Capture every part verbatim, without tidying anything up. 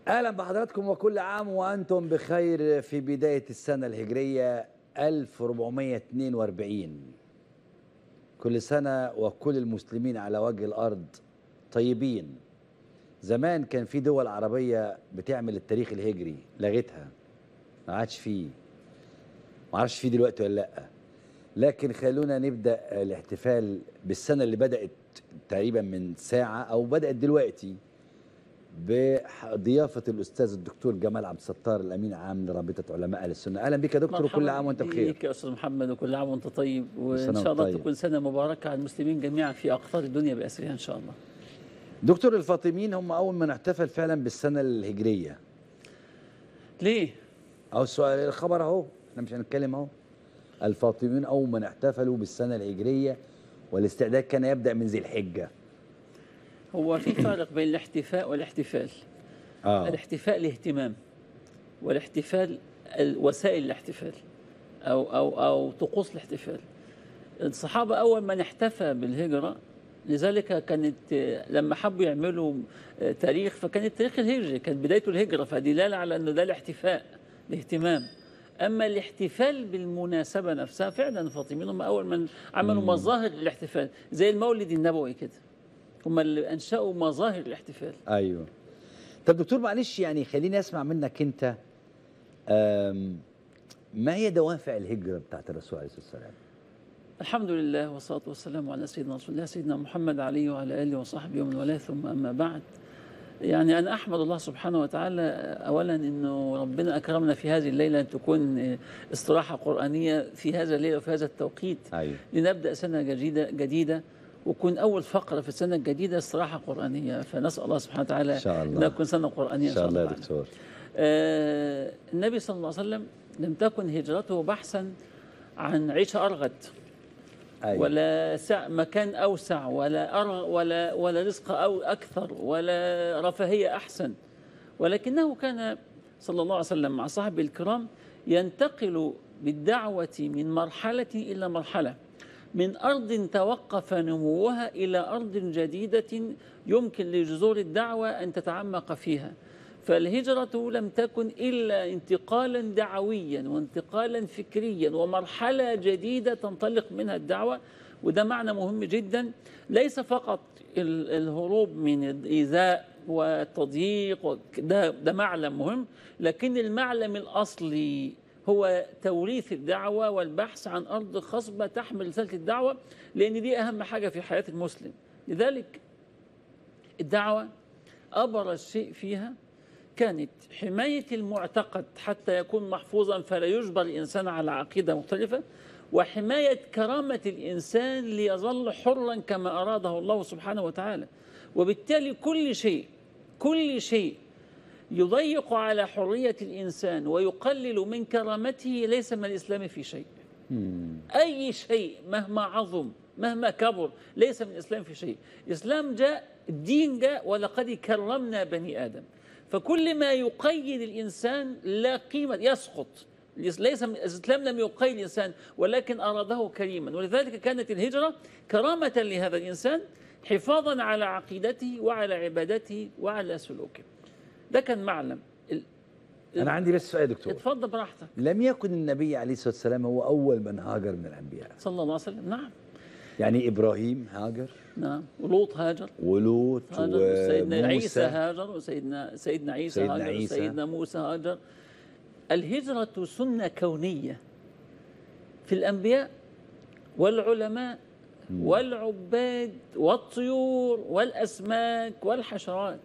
أهلا بحضراتكم وكل عام وأنتم بخير في بداية السنة الهجرية ألف وأربعمائة واثنين وأربعين. كل سنة وكل المسلمين على وجه الأرض طيبين. زمان كان في دول عربية بتعمل التاريخ الهجري لغتها، ما عادش فيه، ما عادش فيه دلوقتي ولا لأ. لكن خلونا نبدأ الاحتفال بالسنة اللي بدأت تقريبا من ساعة أو بدأت دلوقتي بضيافة الأستاذ الدكتور جمال عبد الستار الأمين عام لرابطة علماء أهل السنة. أهلا بك يا دكتور وكل عام وأنت بخير. مرحبا بك يا أستاذ محمد وكل عام وأنت طيب، وإن سنة شاء الله طيب. تكون سنة مباركة على المسلمين جميعا في أقطار الدنيا بأسرها إن شاء الله. دكتور، الفاطميين هم أول من احتفل فعلا بالسنة الهجرية. ليه؟ أو السؤال الخبر أهو، إحنا مش هنتكلم أهو. الفاطميين أول من احتفلوا بالسنة الهجرية، والاستعداد كان يبدأ من ذي الحجة. هو في فرق بين الاحتفاء والاحتفال. آه. الاحتفاء الاهتمام، والاحتفال وسائل الاحتفال أو أو أو طقوس الاحتفال. الصحابة أول من احتفى بالهجرة، لذلك كانت لما حبوا يعملوا تاريخ فكان التاريخ الهجري، كانت بدايته الهجرة، فدلالة على أنه ده الاحتفاء الاهتمام. أما الاحتفال بالمناسبة نفسها فعلا الفاطميين هم أول من عملوا مم. مظاهر الاحتفال زي المولد النبوي كده، هم اللي أنشأوا مظاهر الاحتفال. أيوه. طب دكتور معلش، يعني خليني أسمع منك أنت، أم ما هي دوافع الهجرة بتاعت الرسول عليه الصلاة والسلام؟ الحمد لله والصلاة والسلام على سيدنا رسول الله سيدنا محمد عليه وعلى آله وصحبه ومن والاه، ثم أما بعد. يعني أنا أحمد الله سبحانه وتعالى أولا أنه ربنا أكرمنا في هذه الليلة أن تكون استراحة قرآنية في هذا الليلة وفي هذا التوقيت. أيوه. لنبدأ سنة جديدة جديدة وكون أول فقرة في السنة الجديدة استراحة قرآنية، فنسأل الله سبحانه وتعالى إن شاء الله أن تكون سنة قرآنية إن شاء الله يا دكتور. آه النبي صلى الله عليه وسلم لم تكن هجرته بحثا عن عيشة أرغد. أيوة. ولا سع مكان أوسع، ولا أر ولا ولا رزق أو أكثر، ولا رفاهية أحسن، ولكنه كان صلى الله عليه وسلم مع صحبه الكرام ينتقل بالدعوة من مرحلة إلى مرحلة، من أرض توقف نموها إلى أرض جديدة يمكن لجذور الدعوة أن تتعمق فيها. فالهجرة لم تكن إلا انتقالا دعويا وانتقالا فكريا ومرحلة جديدة تنطلق منها الدعوة، وده معنى مهم جدا. ليس فقط الهروب من الإيذاء والتضييق، ده, ده معلم مهم، لكن المعلم الأصلي هو توريث الدعوة والبحث عن أرض خصبة تحمل رسالة الدعوة، لأن دي أهم حاجة في حياة المسلم. لذلك الدعوة أبرز شيء فيها كانت حماية المعتقد حتى يكون محفوظا فلا يجبر الإنسان على عقيدة مختلفة، وحماية كرامة الإنسان ليظل حرا كما أراده الله سبحانه وتعالى. وبالتالي كل شيء كل شيء يضيق على حرية الإنسان ويقلل من كرامته ليس من الإسلام في شيء. أي شيء مهما عظم مهما كبر ليس من الإسلام في شيء. الإسلام جاء، الدين جاء، ولقد كرمنا بني آدم. فكل ما يقيد الإنسان لا قيمة، يسقط. ليس الإسلام لم يقيد الإنسان ولكن أراده كريما، ولذلك كانت الهجرة كرامة لهذا الإنسان، حفاظا على عقيدته وعلى عبادته وعلى سلوكه. ده كان معلم. أنا عندي بس سؤال يا دكتور. اتفضل براحتك. لم يكن النبي عليه الصلاة والسلام هو أول من هاجر من الأنبياء صلى الله عليه وسلم؟ نعم. يعني إبراهيم هاجر، نعم، ولوط هاجر، ولوط وسيدنا عيسى هاجر، وسيدنا سيدنا عيسى سيدنا هاجر، عيسى. وسيدنا موسى هاجر. الهجرة سنة كونية في الأنبياء والعلماء م. والعباد والطيور والأسماك والحشرات.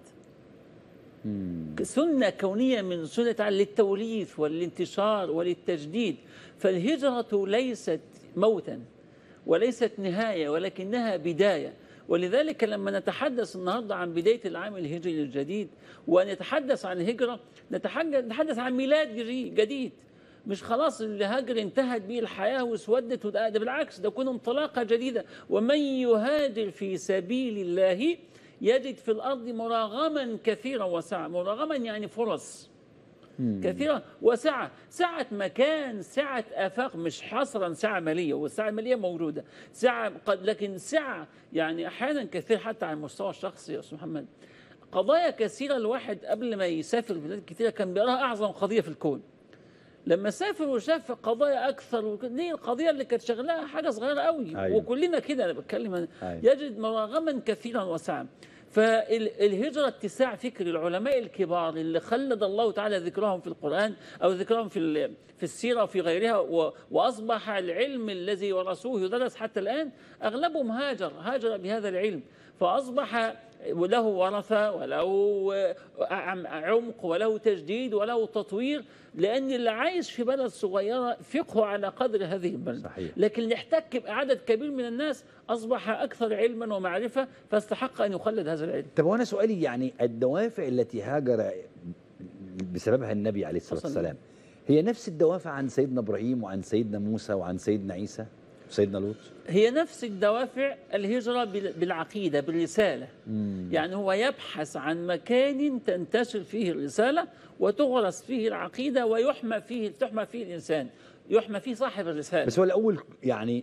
م. سنة كونية من سنة تعالى للتوريث والانتشار وللتجديد. فالهجرة ليست موتا وليست نهاية ولكنها بداية. ولذلك لما نتحدث النهاردة عن بداية العام الهجري الجديد ونتحدث عن الهجرة نتحدث عن ميلاد جديد، مش خلاص اللي هاجر انتهت به الحياة واسودت، ده بالعكس، ده تكون انطلاقة جديدة. ومن يهاجر في سبيل الله يجد في الأرض مراغما كثيرا وسعة. مراغما يعني فرص كثيرة وسعة، سعة مكان، سعة آفاق، مش حصرا سعة مالية، والسعة المالية موجودة، سعة قد، لكن سعة يعني أحيانا كثير حتى على المستوى الشخصي يا أستاذ محمد. قضايا كثيرة الواحد قبل ما يسافر بلاد كثيرة كان بيراها أعظم قضية في الكون. لما سافر وشاف قضايا أكثر، دي القضية اللي كانت شغلها حاجة صغيرة قوي. أيوة. وكلنا كده، أنا بتكلم أيوة. يجد مراغما كثيرا وسعا. فالهجرة اتساع فكر العلماء الكبار اللي خلد الله تعالى ذكرهم في القرآن أو ذكرهم في في السيرة وفي غيرها، وأصبح العلم الذي ورثوه يدرس حتى الآن أغلبهم هاجر هاجر بهذا العلم، فأصبح وله ورثة وله عمق وله تجديد وله تطوير، لأن اللي عايش في بلد صغيرة فقهه على قدر هذه البلد. صحيح. لكن اللي احتك بعدد كبير من الناس أصبح أكثر علما ومعرفة، فاستحق أن يخلد هذا العلم. طب وأنا سؤالي يعني الدوافع التي هاجر بسببها النبي عليه الصلاة والسلام هي نفس الدوافع عن سيدنا إبراهيم وعن سيدنا موسى وعن سيدنا عيسى وسيدنا لوط؟ هي نفس الدوافع، الهجرة بالعقيدة بالرسالة. مم. يعني هو يبحث عن مكان تنتشر فيه الرسالة وتغرس فيه العقيدة ويحمى فيه تحمى فيه الإنسان، يحمى فيه صاحب الرسالة. بس هو الأول يعني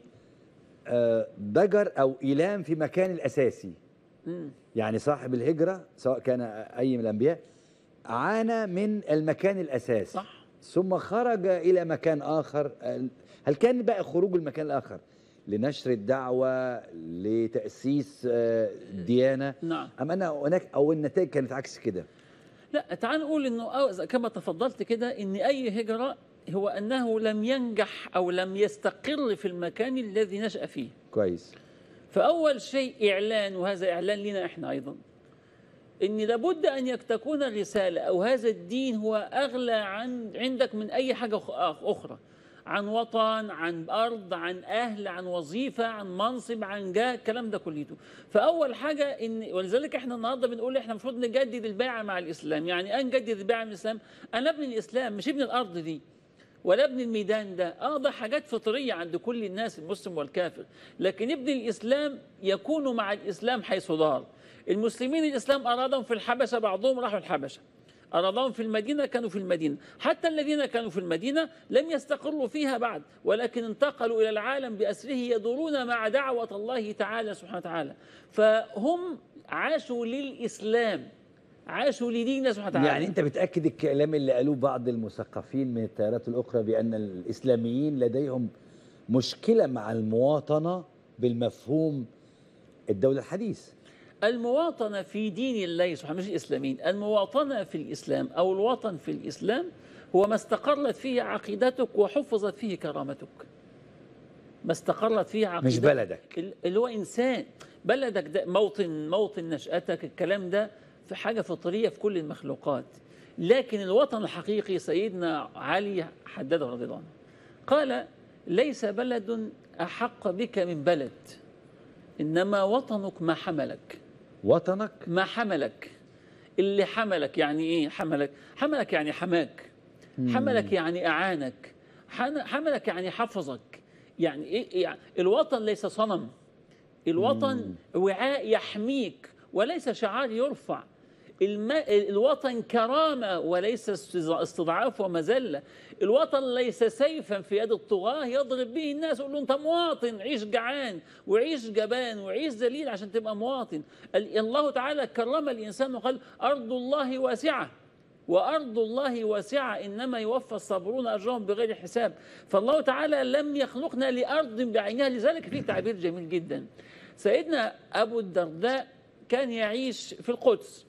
ضجر أو إيلام في مكان الأساسي. مم. يعني صاحب الهجرة سواء كان أي من الأنبياء عانى من المكان الأساسي. صح. ثم خرج إلى مكان آخر. هل كان بقى خروج المكان الآخر لنشر الدعوة لتأسيس ديانة؟ نعم. أم أن هناك أو النتائج كانت عكس كده؟ لا، تعال نقول إنه كما تفضلت كده إن أي هجرة هو أنه لم ينجح أو لم يستقر في المكان الذي نشأ فيه. كويس. فأول شيء إعلان، وهذا إعلان لنا إحنا أيضا، إن لابد أن تكون الرسالة أو هذا الدين هو أغلى عن عندك من أي حاجة أخرى، عن وطن، عن أرض، عن أهل، عن وظيفة، عن منصب، عن جاه، الكلام ده كليته. فأول حاجة إن، ولذلك إحنا النهاردة بنقول إحنا المفروض نجدد البيعة مع الإسلام. يعني أه نجدد البيعة مع الإسلام، أنا ابن الإسلام مش ابن الأرض دي ولا ابن الميدان ده. اه ده حاجات فطرية عند كل الناس المسلم والكافر، لكن ابن الإسلام يكون مع الإسلام حيث دار. المسلمين الإسلام أرادهم في الحبشة، بعضهم راحوا الحبشة، أرادهم في المدينة كانوا في المدينة، حتى الذين كانوا في المدينة لم يستقروا فيها بعد، ولكن انتقلوا إلى العالم بأسره يدورون مع دعوة الله تعالى سبحانه وتعالى. فهم عاشوا للإسلام، عاشوا لدين سبحانه وتعالى. يعني أنت بتأكد الكلام اللي قالوه بعض المثقفين من التيارات الأخرى بأن الإسلاميين لديهم مشكلة مع المواطنة بالمفهوم الدولة الحديث؟ المواطنة في دين الله سبحانه، مش الإسلاميين، المواطنة في الإسلام أو الوطن في الإسلام هو ما استقرت فيه عقيدتك وحفظت فيه كرامتك. ما استقرت فيه عقيدتك، مش بلدك اللي هو إنسان. بلدك ده موطن موطن نشأتك، الكلام ده في حاجة فطرية في كل المخلوقات. لكن الوطن الحقيقي سيدنا علي حدده رضي الله عنه، قال: ليس بلد أحق بك من بلد، إنما وطنك ما حملك. وطنك ما حملك، اللي حملك. يعني إيه حملك؟ حملك يعني حماك، حملك يعني أعانك، حملك يعني حفظك. يعني إيه؟ يعني الوطن ليس صنم، الوطن وعاء يحميك وليس شعار يرفع. الوطن كرامة وليس استضعاف ومذلة. الوطن ليس سيفا في يد الطغاة يضرب به الناس يقول له أنت مواطن، عيش جعان وعيش جبان وعيش ذليل عشان تبقى مواطن. الله تعالى كرم الإنسان وقال: أرض الله واسعة، وأرض الله واسعة إنما يوفى الصابرون أجرهم بغير حساب. فالله تعالى لم يخلقنا لأرض بعينها. لذلك فيه تعبير جميل جدا. سيدنا أبو الدرداء كان يعيش في القدس،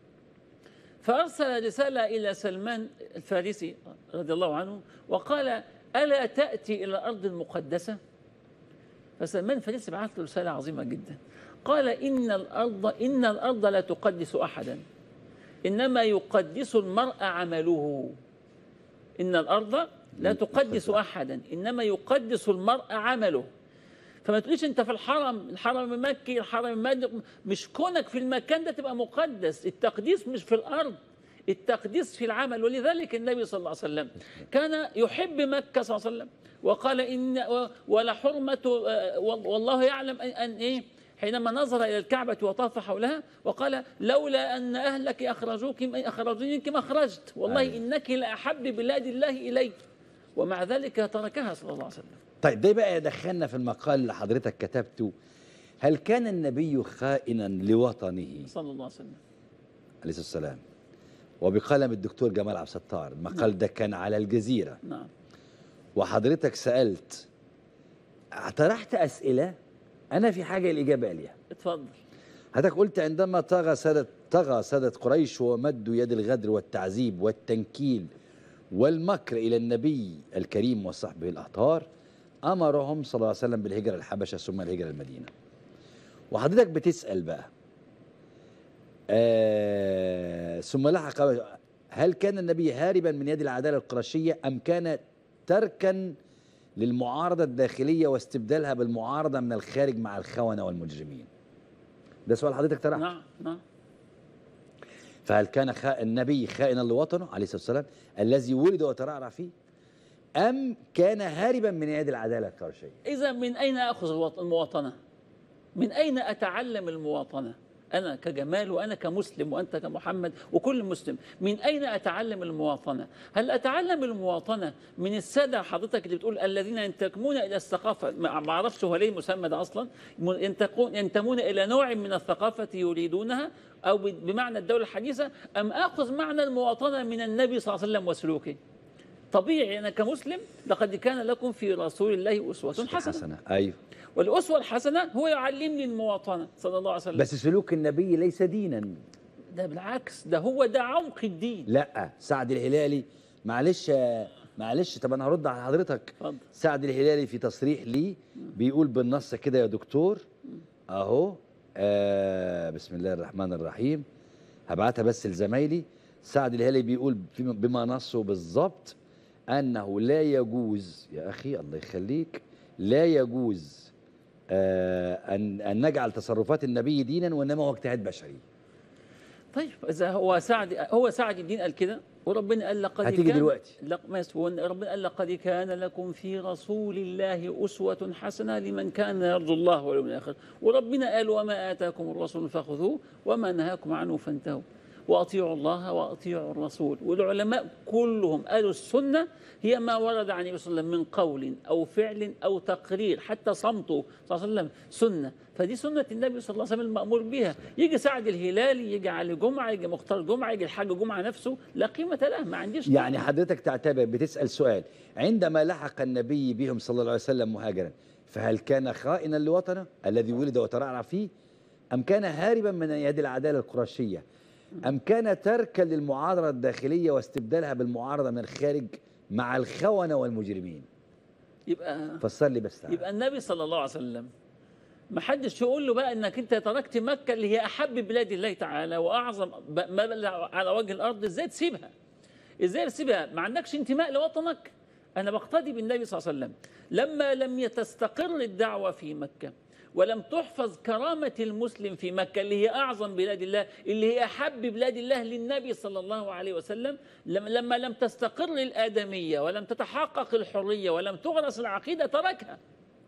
فأرسل رسالة إلى سلمان الفارسي رضي الله عنه وقال: ألا تأتي إلى الأرض المقدسة؟ فسلمان الفارسي بعث له رسالة عظيمة جدا، قال: إن الأرض إن الأرض لا تقدس أحدا، إنما يقدس المرء عمله. إن الأرض لا تقدس أحدا، إنما يقدس المرء عمله. فما تقوليش انت في الحرم، الحرم المكي، الحرم المادي، مش كونك في المكان ده تبقى مقدس. التقديس مش في الارض، التقديس في العمل. ولذلك النبي صلى الله عليه وسلم كان يحب مكة صلى الله عليه وسلم، وقال: ان ولحرمة والله يعلم ان ايه، حينما نظر الى الكعبة وطاف حولها وقال: لولا ان اهلك اخرجوك اخرجوك ما خرجت، والله أيوة. انك لاحب بلاد الله اليك، ومع ذلك تركها صلى الله عليه وسلم. طيب ده بقى يدخلنا في المقال اللي حضرتك كتبته: هل كان النبي خائنا لوطنه صلى الله عليه وسلم؟ عليه الصلاة والسلام وبقلم الدكتور جمال عبد الستار. المقال ده كان على الجزيرة. نعم. وحضرتك سألت، طرحت أسئلة أنا في حاجة الإجابة عليها. اتفضل. حضرتك قلت عندما طغى سادة طغى سادة قريش ومدوا يد الغدر والتعذيب والتنكيل والمكر إلى النبي الكريم وصحبه الأطهار، أمرهم صلى الله عليه وسلم بالهجرة الحبشة ثم الهجرة المدينة. وحضرتك بتسأل بقى آه ثم لحق، هل كان النبي هاربا من يد العدالة القرشية أم كان تركا للمعارضة الداخلية واستبدالها بالمعارضة من الخارج مع الخونة والمجرمين؟ ده سؤال حضرتك طرحته. نعم نعم. فهل كان خا... النبي خائنا لوطنه عليه الصلاة والسلام الذي ولد وترعرع فيه، أم كان هاربا من يد العدالة القرشية؟ إذا من أين أخذ المواطنة؟ من أين أتعلم المواطنة؟ أنا كجمال وأنا كمسلم وأنت كمحمد وكل مسلم، من أين أتعلم المواطنة؟ هل أتعلم المواطنة من السادة حضرتك اللي بتقول الذين ينتمون إلى الثقافة، ما أعرفش هو ليه مسمى ده أصلا، ينتمون إلى نوع من الثقافة يريدونها أو بمعنى الدولة الحديثة، أم أخذ معنى المواطنة من النبي صلى الله عليه وسلم وسلوكه؟ طبيعي أنا كمسلم لقد كان لكم في رسول الله أسوة حسنة. حسنة. أيوه. والأسوة الحسنة هو يعلمني المواطنة صلى الله عليه وسلم. بس سلوك النبي ليس دينا. ده بالعكس، ده هو ده عمق الدين. لا، سعد الهلالي، معلش معلش طب انا هرد على حضرتك. فضل. سعد الهلالي في تصريح لي بيقول بالنص كده يا دكتور اهو، آه بسم الله الرحمن الرحيم، هبعتها بس لزمايلي. سعد الهلالي بيقول بما نصه بالظبط انه لا يجوز يا اخي الله يخليك، لا يجوز آه ان ان نجعل تصرفات النبي دينا وانما هو اجتهاد بشري. طيب اذا هو سعد هو سعد الدين قال كده، وربنا قال لقد هتيجي كان دلوقتي. ربنا قال لقد كان لكم في رسول الله أسوة حسنة لمن كان يرجو الله واليوم الآخر، وربنا قال وما آتاكم الرسول فخذوه وما نهاكم عنه فانتهوا وأطيعوا الله وأطيعوا الرسول. والعلماء كلهم قالوا السنة هي ما ورد عن النبي صلى الله عليه وسلم من قول أو فعل أو تقرير، حتى صمته صلى الله عليه وسلم سنة، فدي سنة النبي صلى الله عليه وسلم المأمور بها. يجي سعد الهلالي، يجي علي جمعة، يجي مختار جمعة، يجي الحاج جمعة نفسه، لا قيمة له، ما عنديش. يعني حضرتك تعتبر بتسأل سؤال، عندما لحق النبي بهم صلى الله عليه وسلم مهاجرا فهل كان خائنا لوطنه الذي ولد وترعرع فيه، أم كان هاربا من يد العدالة القرشية، أم كان تركا للمعارضة الداخلية واستبدالها بالمعارضة من الخارج مع الخونة والمجرمين؟ يبقى فسر لي بس. يبقى النبي صلى الله عليه وسلم ما حدش يقول له بقى انك انت تركت مكة اللي هي احب بلاد الله تعالى واعظم ما على وجه الارض، ازاي تسيبها؟ ازاي تسيبها؟ ما عندكش انتماء لوطنك؟ انا بقتدي بالنبي صلى الله عليه وسلم لما لم تستقر الدعوة في مكة ولم تحفظ كرامة المسلم في مكة اللي هي أعظم بلاد الله، اللي هي أحب بلاد الله للنبي صلى الله عليه وسلم، لما لم تستقر الآدمية ولم تتحقق الحرية ولم تغرس العقيدة تركها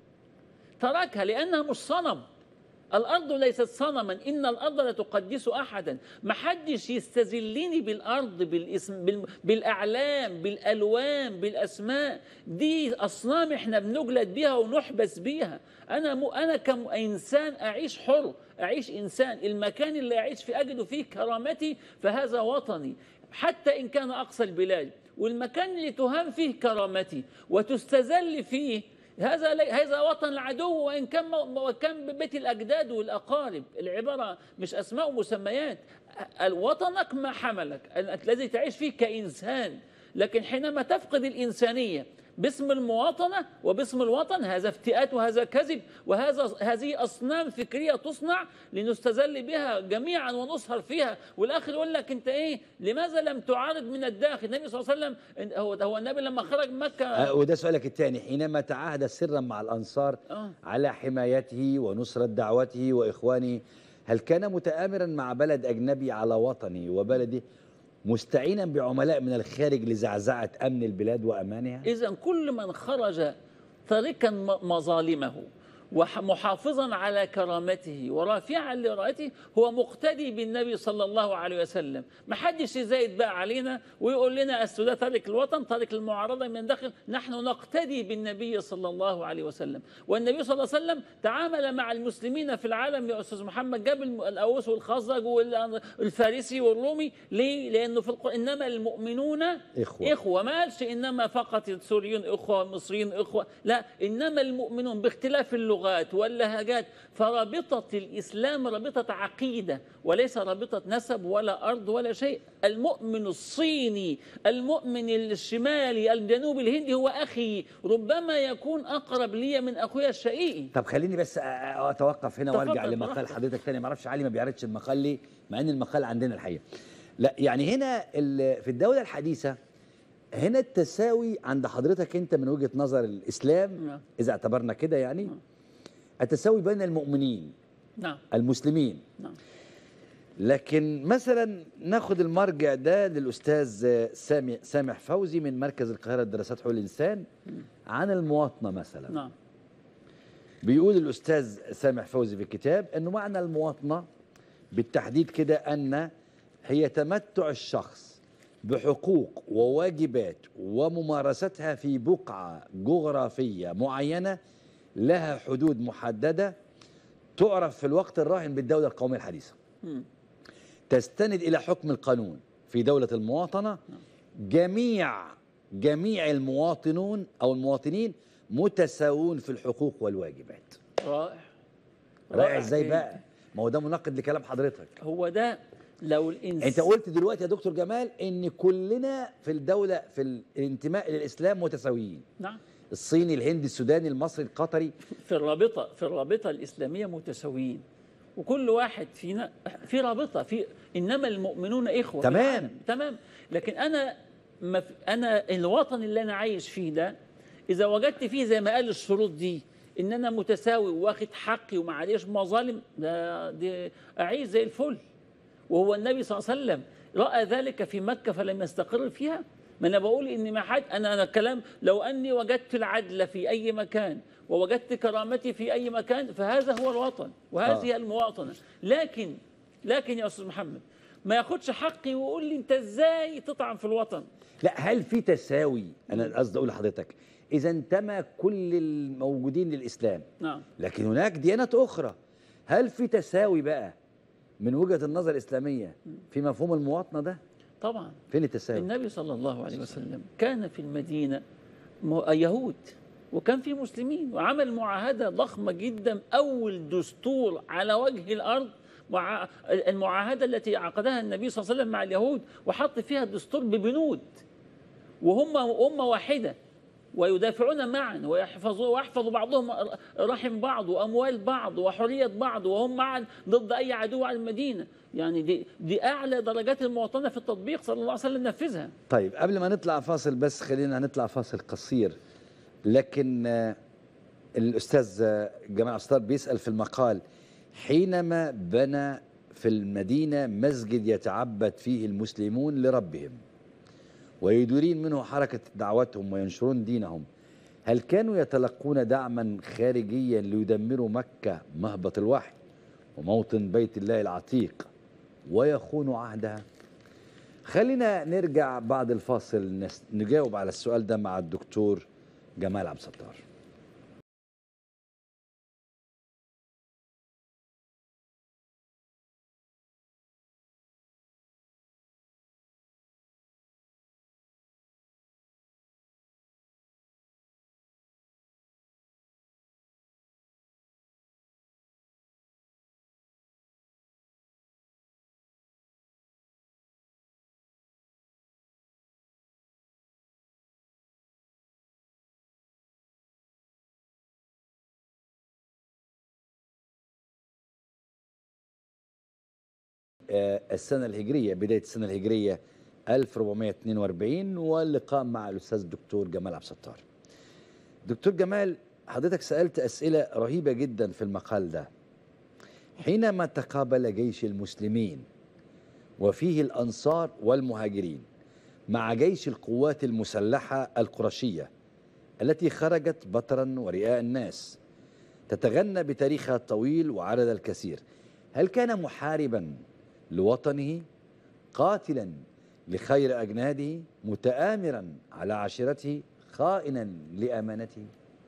تركها لأنها مش صنم. الأرض ليست صنما، إن الأرض لا تقدس أحدا. ما حدش يستذلني بالأرض، بالاسم، بالأعلام، بالألوان، بالأسماء. دي أصنام إحنا بنجلد بيها ونحبس بيها. أنا م... أنا كإنسان أعيش حر، أعيش إنسان، المكان اللي أعيش فيه أجد فيه كرامتي فهذا وطني، حتى إن كان أقصى البلاد. والمكان اللي تهان فيه كرامتي وتستذل فيه هذا هذا وطن العدو، وإن كان وكان بيت الأجداد والأقارب. العبارة مش أسماء ومسميات. وطنك ما حملك الذي تعيش فيه كإنسان، لكن حينما تفقد الإنسانية باسم المواطنة وباسم الوطن، هذا افتئات وهذا كذب، وهذا هذه أصنام فكرية تصنع لنستذل بها جميعا ونسهر فيها. والآخر يقول لك أنت إيه؟ لماذا لم تعارض من الداخل؟ النبي صلى الله عليه وسلم هو هو النبي لما خرج مكة أه وده سؤالك الثاني، حينما تعاهد سرا مع الأنصار أه. على حمايته ونصرة دعوته وإخوانه، هل كان متآمرا مع بلد أجنبي على وطنه وبلده مستعينا بعملاء من الخارج لزعزعة أمن البلاد وأمانها؟ إذن كل من خرج تاركا مظالمه ومحافظا على كرامته ورافعا لرايته هو مقتدي بالنبي صلى الله عليه وسلم. ما حدش يزايد بقى علينا ويقول لنا أصل ده تارك الوطن، تارك المعارضه من داخل. نحن نقتدي بالنبي صلى الله عليه وسلم، والنبي صلى الله عليه وسلم تعامل مع المسلمين في العالم يا استاذ محمد، جاب الاوس والخزرج والفارسي والرومي. ليه؟ لانه في القرآن انما المؤمنون اخوه, إخوة. ما قالش انما فقط السوريون اخوه والمصريين اخوه، لا، انما المؤمنون باختلاف اللغات واللهجات. فرابطه الاسلام رابطه عقيده وليس رابطه نسب ولا ارض ولا شيء. المؤمن الصيني، المؤمن الشمالي، الجنوب الهندي هو اخي، ربما يكون اقرب لي من اخويا الشقيقي. طب خليني بس اتوقف هنا وارجع لمقال حضرتك تاني. ما اعرفش علي ما بيعرضش المقال ليه، مع ان المقال عندنا الحقيقه. لا يعني هنا في الدوله الحديثه هنا التساوي عند حضرتك انت من وجهه نظر الاسلام، نعم. اذا اعتبرنا كده يعني، نعم. التساوي بين المؤمنين، نعم. المسلمين، نعم. لكن مثلا ناخد المرجع ده للاستاذ سامي سامح فوزي من مركز القاهره للدراسات حقوق الانسان عن المواطنه مثلا، نعم. بيقول الاستاذ سامح فوزي في الكتاب انه معنى المواطنه بالتحديد كده ان هي تمتع الشخص بحقوق وواجبات وممارستها في بقعة جغرافية معينة لها حدود محددة تعرف في الوقت الراهن بالدولة القومية الحديثة. م. تستند إلى حكم القانون في دولة المواطنة. جميع جميع المواطنون أو المواطنين متساوون في الحقوق والواجبات. رائع. رائع ازاي بقى؟ ما هو ده مناقض لكلام حضرتك. هو ده لو الانسان، انت قلت دلوقتي يا دكتور جمال ان كلنا في الدوله في الانتماء للاسلام متساويين. نعم. الصيني، الهندي، السوداني، المصري، القطري، في الرابطه في الرابطه الاسلاميه متساويين، وكل واحد فينا في رابطه في انما المؤمنون اخوه. تمام تمام. لكن انا ما انا الوطن اللي انا عايش فيه ده اذا وجدت فيه زي ما قال الشروط دي ان انا متساوي واخد حقي وما عليش مظالم، ده دي اعيش زي الفل. وهو النبي صلى الله عليه وسلم راى ذلك في مكه فلم يستقر فيها. ما انا بقول ان ما حد انا انا كلام لو اني وجدت العدل في اي مكان ووجدت كرامتي في اي مكان فهذا هو الوطن وهذه آه. المواطنه. لكن لكن يا استاذ محمد ما ياخدش حقي ويقول لي انت ازاي تطعن في الوطن. لا، هل في تساوي؟ انا قصدي اقول لحضرتك اذا انتمى كل الموجودين للاسلام، نعم، لكن هناك ديانات اخرى، هل في تساوي بقى من وجهه النظر الاسلاميه في مفهوم المواطنه ده؟ طبعا. فين التساوي؟ النبي صلى الله عليه وسلم كان في المدينه يهود وكان في مسلمين، وعمل معاهده ضخمه جدا، اول دستور على وجه الارض مع المعاهده التي عقدها النبي صلى الله عليه وسلم مع اليهود، وحط فيها الدستور ببنود وهم امه واحده ويدافعون معا ويحفظوا ويحفظوا بعضهم رحم بعض واموال بعض وحريه بعض وهم معا ضد اي عدو على المدينه. يعني دي دي اعلى درجات المواطنه في التطبيق صلى الله عليه وسلم نفذها. طيب قبل ما نطلع فاصل بس خلينا نطلع فاصل قصير، لكن الاستاذ جمال عصار بيسال في المقال حينما بنى في المدينه مسجد يتعبد فيه المسلمون لربهم ويديرون منه حركة دعوتهم وينشرون دينهم، هل كانوا يتلقون دعما خارجيا ليدمروا مكة مهبط الوحي وموطن بيت الله العتيق ويخونوا عهدها؟ خلينا نرجع بعد الفاصل نجاوب على السؤال ده مع الدكتور جمال عبد الستار. السنة الهجرية، بداية السنة الهجرية ألف وأربعمائة واثنين وأربعين، واللقاء مع الأستاذ الدكتور جمال عبد الستار. دكتور جمال، حضرتك سألت أسئلة رهيبة جدا في المقال ده. حينما تقابل جيش المسلمين وفيه الأنصار والمهاجرين مع جيش القوات المسلحة القرشية التي خرجت بطرا ورئاء الناس، تتغنى بتاريخها الطويل وعدد الكثير. هل كان محاربا لوطنه، قاتلا لخير أجناده، متآمرا على عشيرته، خائنا لأمانته؟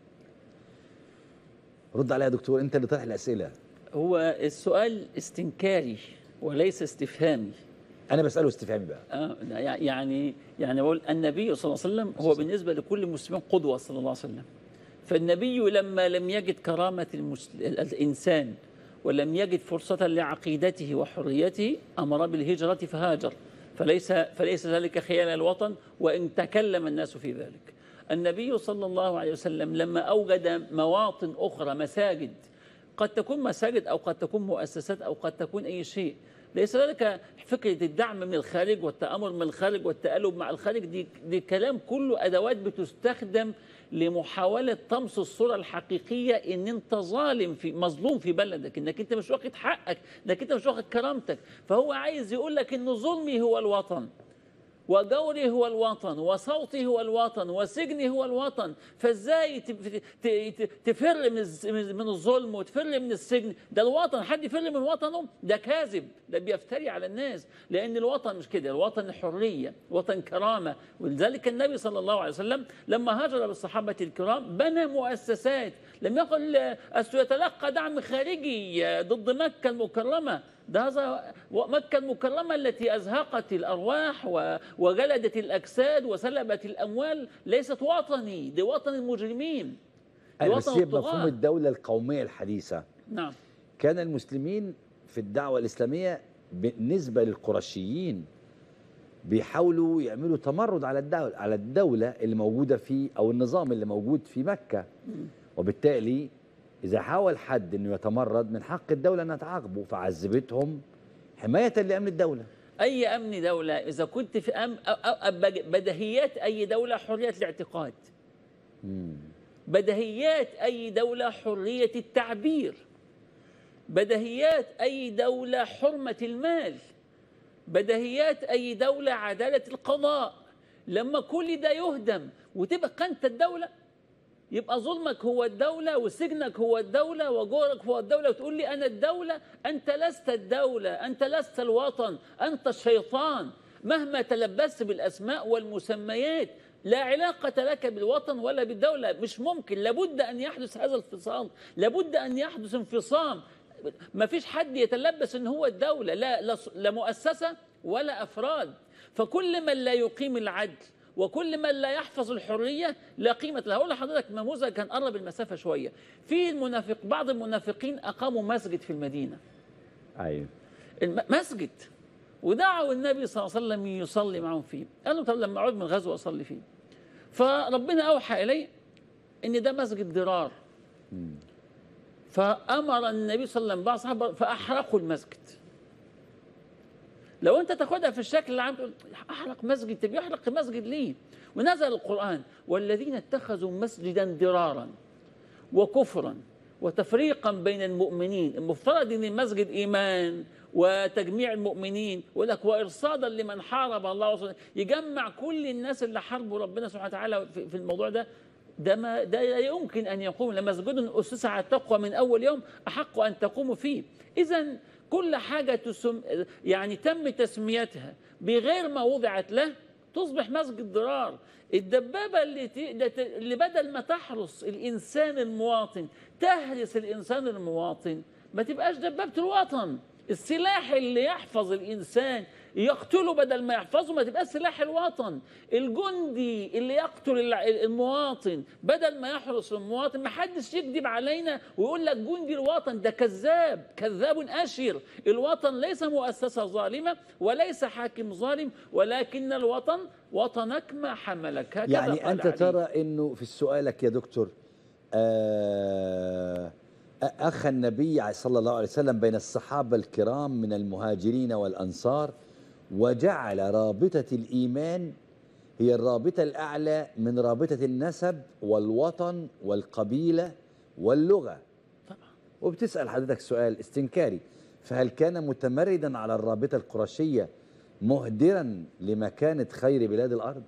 رد عليها يا دكتور، أنت اللي طرح الأسئلة. هو السؤال استنكاري وليس استفهامي. أنا بسأله استفهامي بقى. آه يعني يعني بقول النبي صلى الله عليه وسلم هو بالنسبة لكل مسلم قدوة صلى الله عليه وسلم. فالنبي لما لم يجد كرامة الإنسان ولم يجد فرصة لعقيدته وحريته أمر بالهجرة فهاجر، فليس فليس ذلك خيال الوطن وإن تكلم الناس في ذلك. النبي صلى الله عليه وسلم لما أوجد مواطن أخرى، مساجد، قد تكون مساجد أو قد تكون مؤسسات أو قد تكون أي شيء، ليس ذلك فكرة الدعم من الخارج والتآمر من الخارج والتألب مع الخارج، دي, دي كلام كله أدوات بتستخدم لمحاولة طمس الصورة الحقيقية إن أنت ظالم في مظلوم في بلدك، إنك أنت مش واخد حقك، إنك أنت مش واخد كرامتك. فهو عايز يقول لك إن ظلمي هو الوطن، وجوري هو الوطن، وصوتي هو الوطن، وسجني هو الوطن. فازاي تفر من الظلم وتفر من السجن؟ ده الوطن. حد يفر من وطنه؟ ده كاذب، ده بيفتري على الناس، لأن الوطن مش كده، الوطن حرية، وطن كرامة. ولذلك النبي صلى الله عليه وسلم لما هاجر بالصحابة الكرام بنى مؤسسات، لم يقل يتلقى دعم خارجي ضد مكة المكرمة. ده هذا مكة المكرمة التي أزهقت الأرواح وجلدت الأجساد وسلبت الأموال، ليست وطني، دي وطن المجرمين، دي أيوة، وطن بس هي الطغاة. مفهوم الدولة القومية الحديثة. نعم. كان المسلمين في الدعوة الإسلامية بالنسبة للقرشيين بيحاولوا يعملوا تمرد على الدولة على الدولة اللي موجودة في أو النظام اللي موجود في مكة، وبالتالي إذا حاول حد إنه يتمرد من حق الدولة أنها تعاقبه، فعذبتهم حماية لأمن الدولة. أي أمن دولة إذا كنت في أم أو أو بدهيات أي دولة حرية الاعتقاد، مم. بدهيات أي دولة حرية التعبير، بدهيات أي دولة حرمة المال، بدهيات أي دولة عدالة القضاء. لما كل ده يهدم وتبقى أنت الدولة، يبقى ظلمك هو الدولة وسجنك هو الدولة وجورك هو الدولة، وتقول لي أنا الدولة. أنت لست الدولة، أنت لست الوطن، أنت الشيطان. مهما تلبست بالأسماء والمسميات لا علاقة لك بالوطن ولا بالدولة، مش ممكن. لابد أن يحدث هذا الانفصال، لابد أن يحدث انفصام. ما فيش حد يتلبس أن هو الدولة، لا, لا مؤسسة ولا أفراد. فكل من لا يقيم العدل وكل من لا يحفظ الحرية لا قيمة له. هقول لحضرتك نموذج كان قرب المسافة شوية. في المنافق بعض المنافقين أقاموا مسجد في المدينة. أيوة. مسجد، ودعوا النبي صلى الله عليه وسلم يصلي معهم فيه. قالوا طب لما أعود من غزوة أصلي فيه. فربنا أوحى إليه إن ده مسجد ضرار. فأمر النبي صلى الله عليه وسلم بعض الصحابة فأحرقوا المسجد. لو انت تاخدها في الشكل اللي عم تقول احرق مسجد، طب يحرق مسجد ليه؟ ونزل القرآن والذين اتخذوا مسجدا ضرارا وكفرا وتفريقا بين المؤمنين. المفترض ان المسجد ايمان وتجميع المؤمنين، ويقول لك وارصادا لمن حارب الله ورسوله، يجمع كل الناس اللي حاربوا ربنا سبحانه وتعالى في الموضوع ده. ده ما ده لا يمكن ان يقوم. لمسجد اسس على التقوى من اول يوم احق ان تقوموا فيه. اذا كل حاجة تسم يعني تم تسميتها بغير ما وضعت له تصبح مسجد ضرار. الدبابة اللي, ت... اللي بدل ما تحرس الإنسان المواطن تهرس الإنسان المواطن، ما تبقاش دبابة الوطن. السلاح اللي يحفظ الإنسان يقتله بدل ما يحفظه ما تبقاش سلاح الوطن. الجندي اللي يقتل المواطن بدل ما يحرس المواطن. ما حدش يكذب علينا ويقول لك جندي الوطن، ده كذاب، كذاب أشر. الوطن ليس مؤسسة ظالمة وليس حاكم ظالم، ولكن الوطن وطنك ما حملك. هكذا يعني أنت عليه. ترى أنه في سؤالك يا دكتور آه أخى النبي صلى الله عليه وسلم بين الصحابة الكرام من المهاجرين والأنصار، وجعل رابطة الإيمان هي الرابطة الأعلى من رابطة النسب والوطن والقبيلة واللغة. طبعا. وبتسأل حضرتك سؤال استنكاري، فهل كان متمردا على الرابطة القرشية مهدرا لمكانة خير بلاد الأرض؟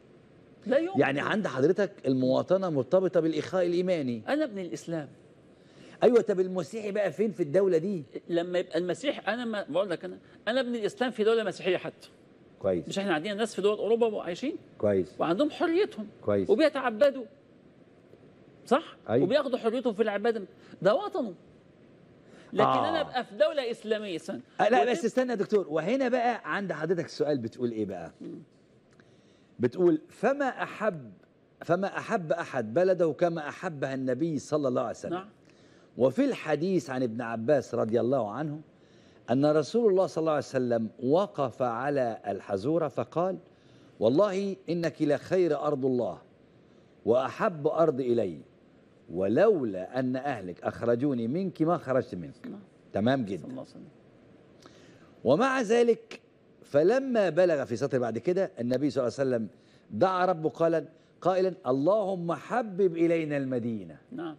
لا يمكن. يعني عند حضرتك المواطنة مرتبطة بالإخاء الإيماني. أنا ابن الإسلام، ايوه. طب المسيحي بقى فين في الدوله دي؟ لما يبقى المسيح، انا ما بقول لك، انا انا ابن الاسلام في دوله مسيحيه حتى. كويس. مش احنا عندنا ناس في دول اوروبا عايشين كويس وعندهم حريتهم كويس وبيتعبدوا، صح؟ أيوة. وبياخدوا حريتهم في العباده، ده وطنه. لكن آه. انا ابقى في دوله اسلاميه سنة. آه لا بس استنى يا دكتور، وهنا بقى عند حضرتك السؤال بتقول ايه بقى؟ بتقول فما احب فما احب احد بلده كما احبها النبي صلى الله عليه وسلم. نعم. وفي الحديث عن ابن عباس رضي الله عنه ان رسول الله صلى الله عليه وسلم وقف على الحزوره فقال: والله انك لخير ارض الله واحب ارض الي، ولولا ان اهلك اخرجوني منك ما خرجت منك. نعم. تمام جدا. ومع ذلك فلما بلغ في سطر بعد كده النبي صلى الله عليه وسلم دعا ربه قال قائلا: اللهم حبب إلينا المدينة نعم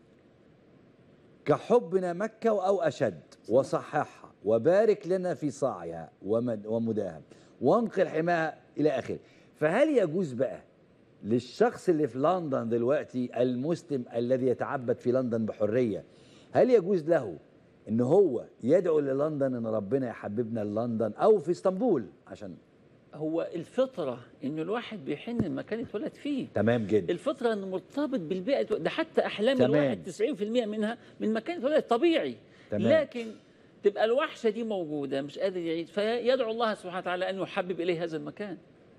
كحبنا مكة أو أشد، وصححها وبارك لنا في صاعها ومداها وانقل حماها إلى آخره. فهل يجوز بقى للشخص اللي في لندن دلوقتي، المسلم الذي يتعبد في لندن بحرية، هل يجوز له ان هو يدعو للندن ان ربنا يحببنا للندن، او في اسطنبول؟ عشان هو الفطره انه الواحد بيحن المكان اللي اتولد فيه. تمام جدا. الفطره انه مرتبط بالبيئه، ده حتى احلام تمام. الواحد تسعين في المئة منها من مكان اتولد طبيعي. تمام. لكن تبقى الوحشه دي موجوده مش قادر يعيش، فيدعو الله سبحانه وتعالى ان يحبب اليه هذا المكان.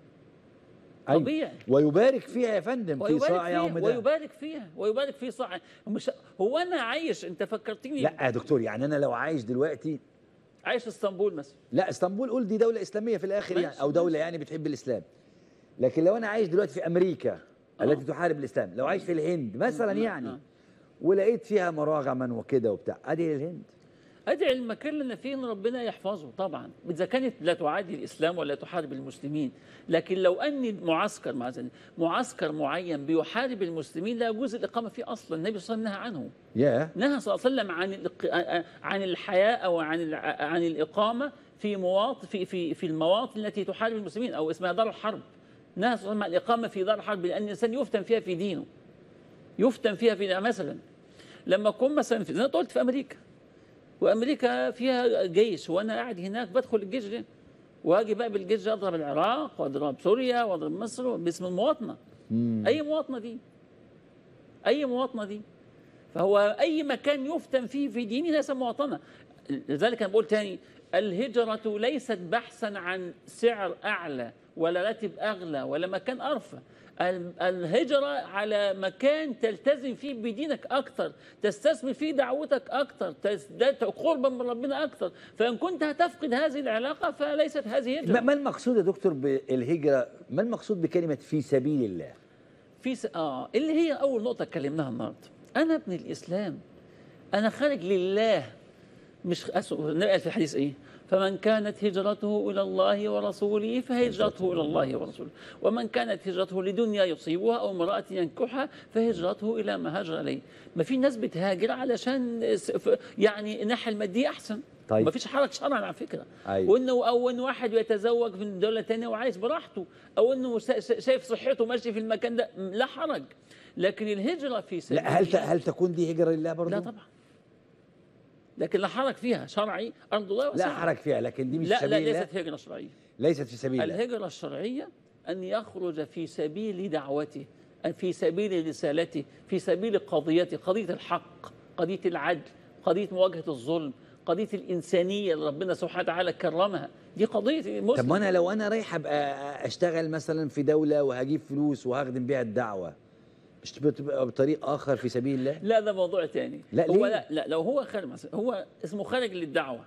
طبيعي. أيوة. ويبارك فيها يا فندم في صاعها ومداها. ويبارك فيها ويبارك في صاعها. مش هو انا عايش، انت فكرتني. لا يا دكتور، يعني انا لو عايش دلوقتي، عايش في اسطنبول مثلا. لا اسطنبول قول دي دوله اسلاميه في الاخر يعني، او دوله يعني بتحب الاسلام. لكن لو انا عايش دلوقتي في امريكا آه. التي تحارب الاسلام، لو عايش في الهند مثلا يعني آه. ولقيت فيها مراغما وكده وبتاع، ادي الهند، ادعي المكان اللي فيه ان ربنا يحفظه طبعا، اذا كانت لا تعادي الاسلام ولا تحارب المسلمين. لكن لو ان معسكر مثلا معسكر معين بيحارب المسلمين لا يجوز الاقامه فيه اصلا. النبي صلى الله عليه وسلم نهى عنه. yeah. نهى صلى الله عليه وسلم عن عن الحياه او عن عن الاقامه في مواطن في في في المواطن التي تحارب المسلمين او اسمها دار الحرب. نهى صلى الله عليه وسلم عن الاقامه في دار الحرب، لان الانسان يفتن فيها في دينه. يفتن فيها في مثلا لما اكون مثلا في زي ما قلت في امريكا، وامريكا فيها جيش وانا قاعد هناك بدخل الجيش ده واجي بقى بالجيش اضرب العراق واضرب سوريا واضرب مصر باسم المواطنه. مم. اي مواطنه دي؟ اي مواطنه دي؟ فهو اي مكان يفتن فيه في دينه ليس مواطنه. لذلك انا بقول تاني، الهجره ليست بحثا عن سعر اعلى ولا راتب اغلى ولا مكان ارفع. الهجرة على مكان تلتزم فيه بدينك أكثر، تستثمر فيه دعوتك أكثر، تزداد قربا من ربنا أكثر. فإن كنت هتفقد هذه العلاقة فليست هذه هجرة. ما المقصود يا دكتور بالهجرة؟ ما المقصود بكلمة في سبيل الله؟ في س... آه اللي هي أول نقطة اتكلمناها النهاردة. أنا ابن الإسلام، أنا خارج لله، مش أسوأ. في الحديث إيه؟ فمن كانت هجرته إلى الله ورسوله فهجرته إلى الله ورسوله، ومن كانت هجرته لدنيا يصيبها أو امرأة ينكحها فهجرته إلى ما هاجر إليه. ما في ناس بتهاجر علشان يعني الناحية المادية أحسن. طيب. ما فيش حرج شرعا على فكرة. أيوة. وإنه أو إن واحد يتزوج في دولة ثانية وعايز براحته، أو إنه شايف صحته ماشي في المكان ده، لا حرج. لكن الهجرة في سبيل لا هل هل تكون دي هجرة لله برضه؟ لا طبعا. لكن لا حرج فيها شرعي، أرض الله وسعها. لا حرج فيها، لكن دي مش لا سبيل لا الله. ليست هجرة شرعية. ليست في سبيل الله. الهجرة الشرعية أن يخرج في سبيل دعوته، في سبيل رسالته، في سبيل قضيته، قضية الحق، قضية العدل، قضية مواجهة الظلم، قضية الإنسانية اللي ربنا سبحانه وتعالى كرمها. دي قضية مسلم. طب ما أنا لو أنا رايح أبقى أشتغل مثلا في دولة وهجيب فلوس وهخدم بيها الدعوة، مش بتبقى بطريق اخر في سبيل الله؟ لا ده موضوع ثاني. لا هو ليه؟ لا لا لو هو خارج مثلا، هو اسمه خارج للدعوه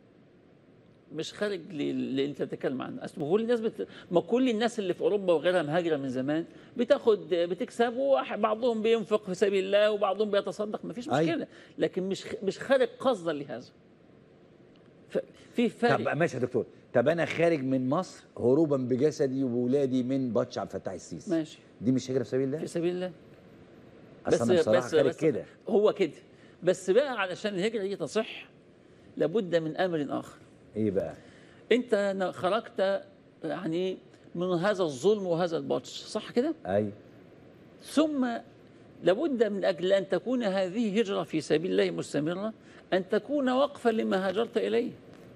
مش خارج اللي انت بتتكلم عنه. اصل كل الناس بت... ما كل الناس اللي في اوروبا وغيرها مهاجره من زمان بتاخد بتكسب، وبعضهم بينفق في سبيل الله وبعضهم بيتصدق، ما فيش مشكله. أي. لكن مش مش خارج قصدا لهذا. ف... في فرق. طب ماشي يا دكتور، طب انا خارج من مصر هروبا بجسدي وولادي من بطش عبد الفتاح السيسي، ماشي، دي مش هجره في سبيل الله؟ في سبيل الله. بس انا بصراحه خارج كده. هو كده بس بقى علشان الهجره دي تصح لابد من امر اخر. ايه بقى؟ انت خرجت يعني من هذا الظلم وهذا البطش، صح كده؟ اي. ثم لابد من أجل أن تكون هذه هجرة في سبيل الله مستمرة أن تكون وقفا لما هاجرت إليه.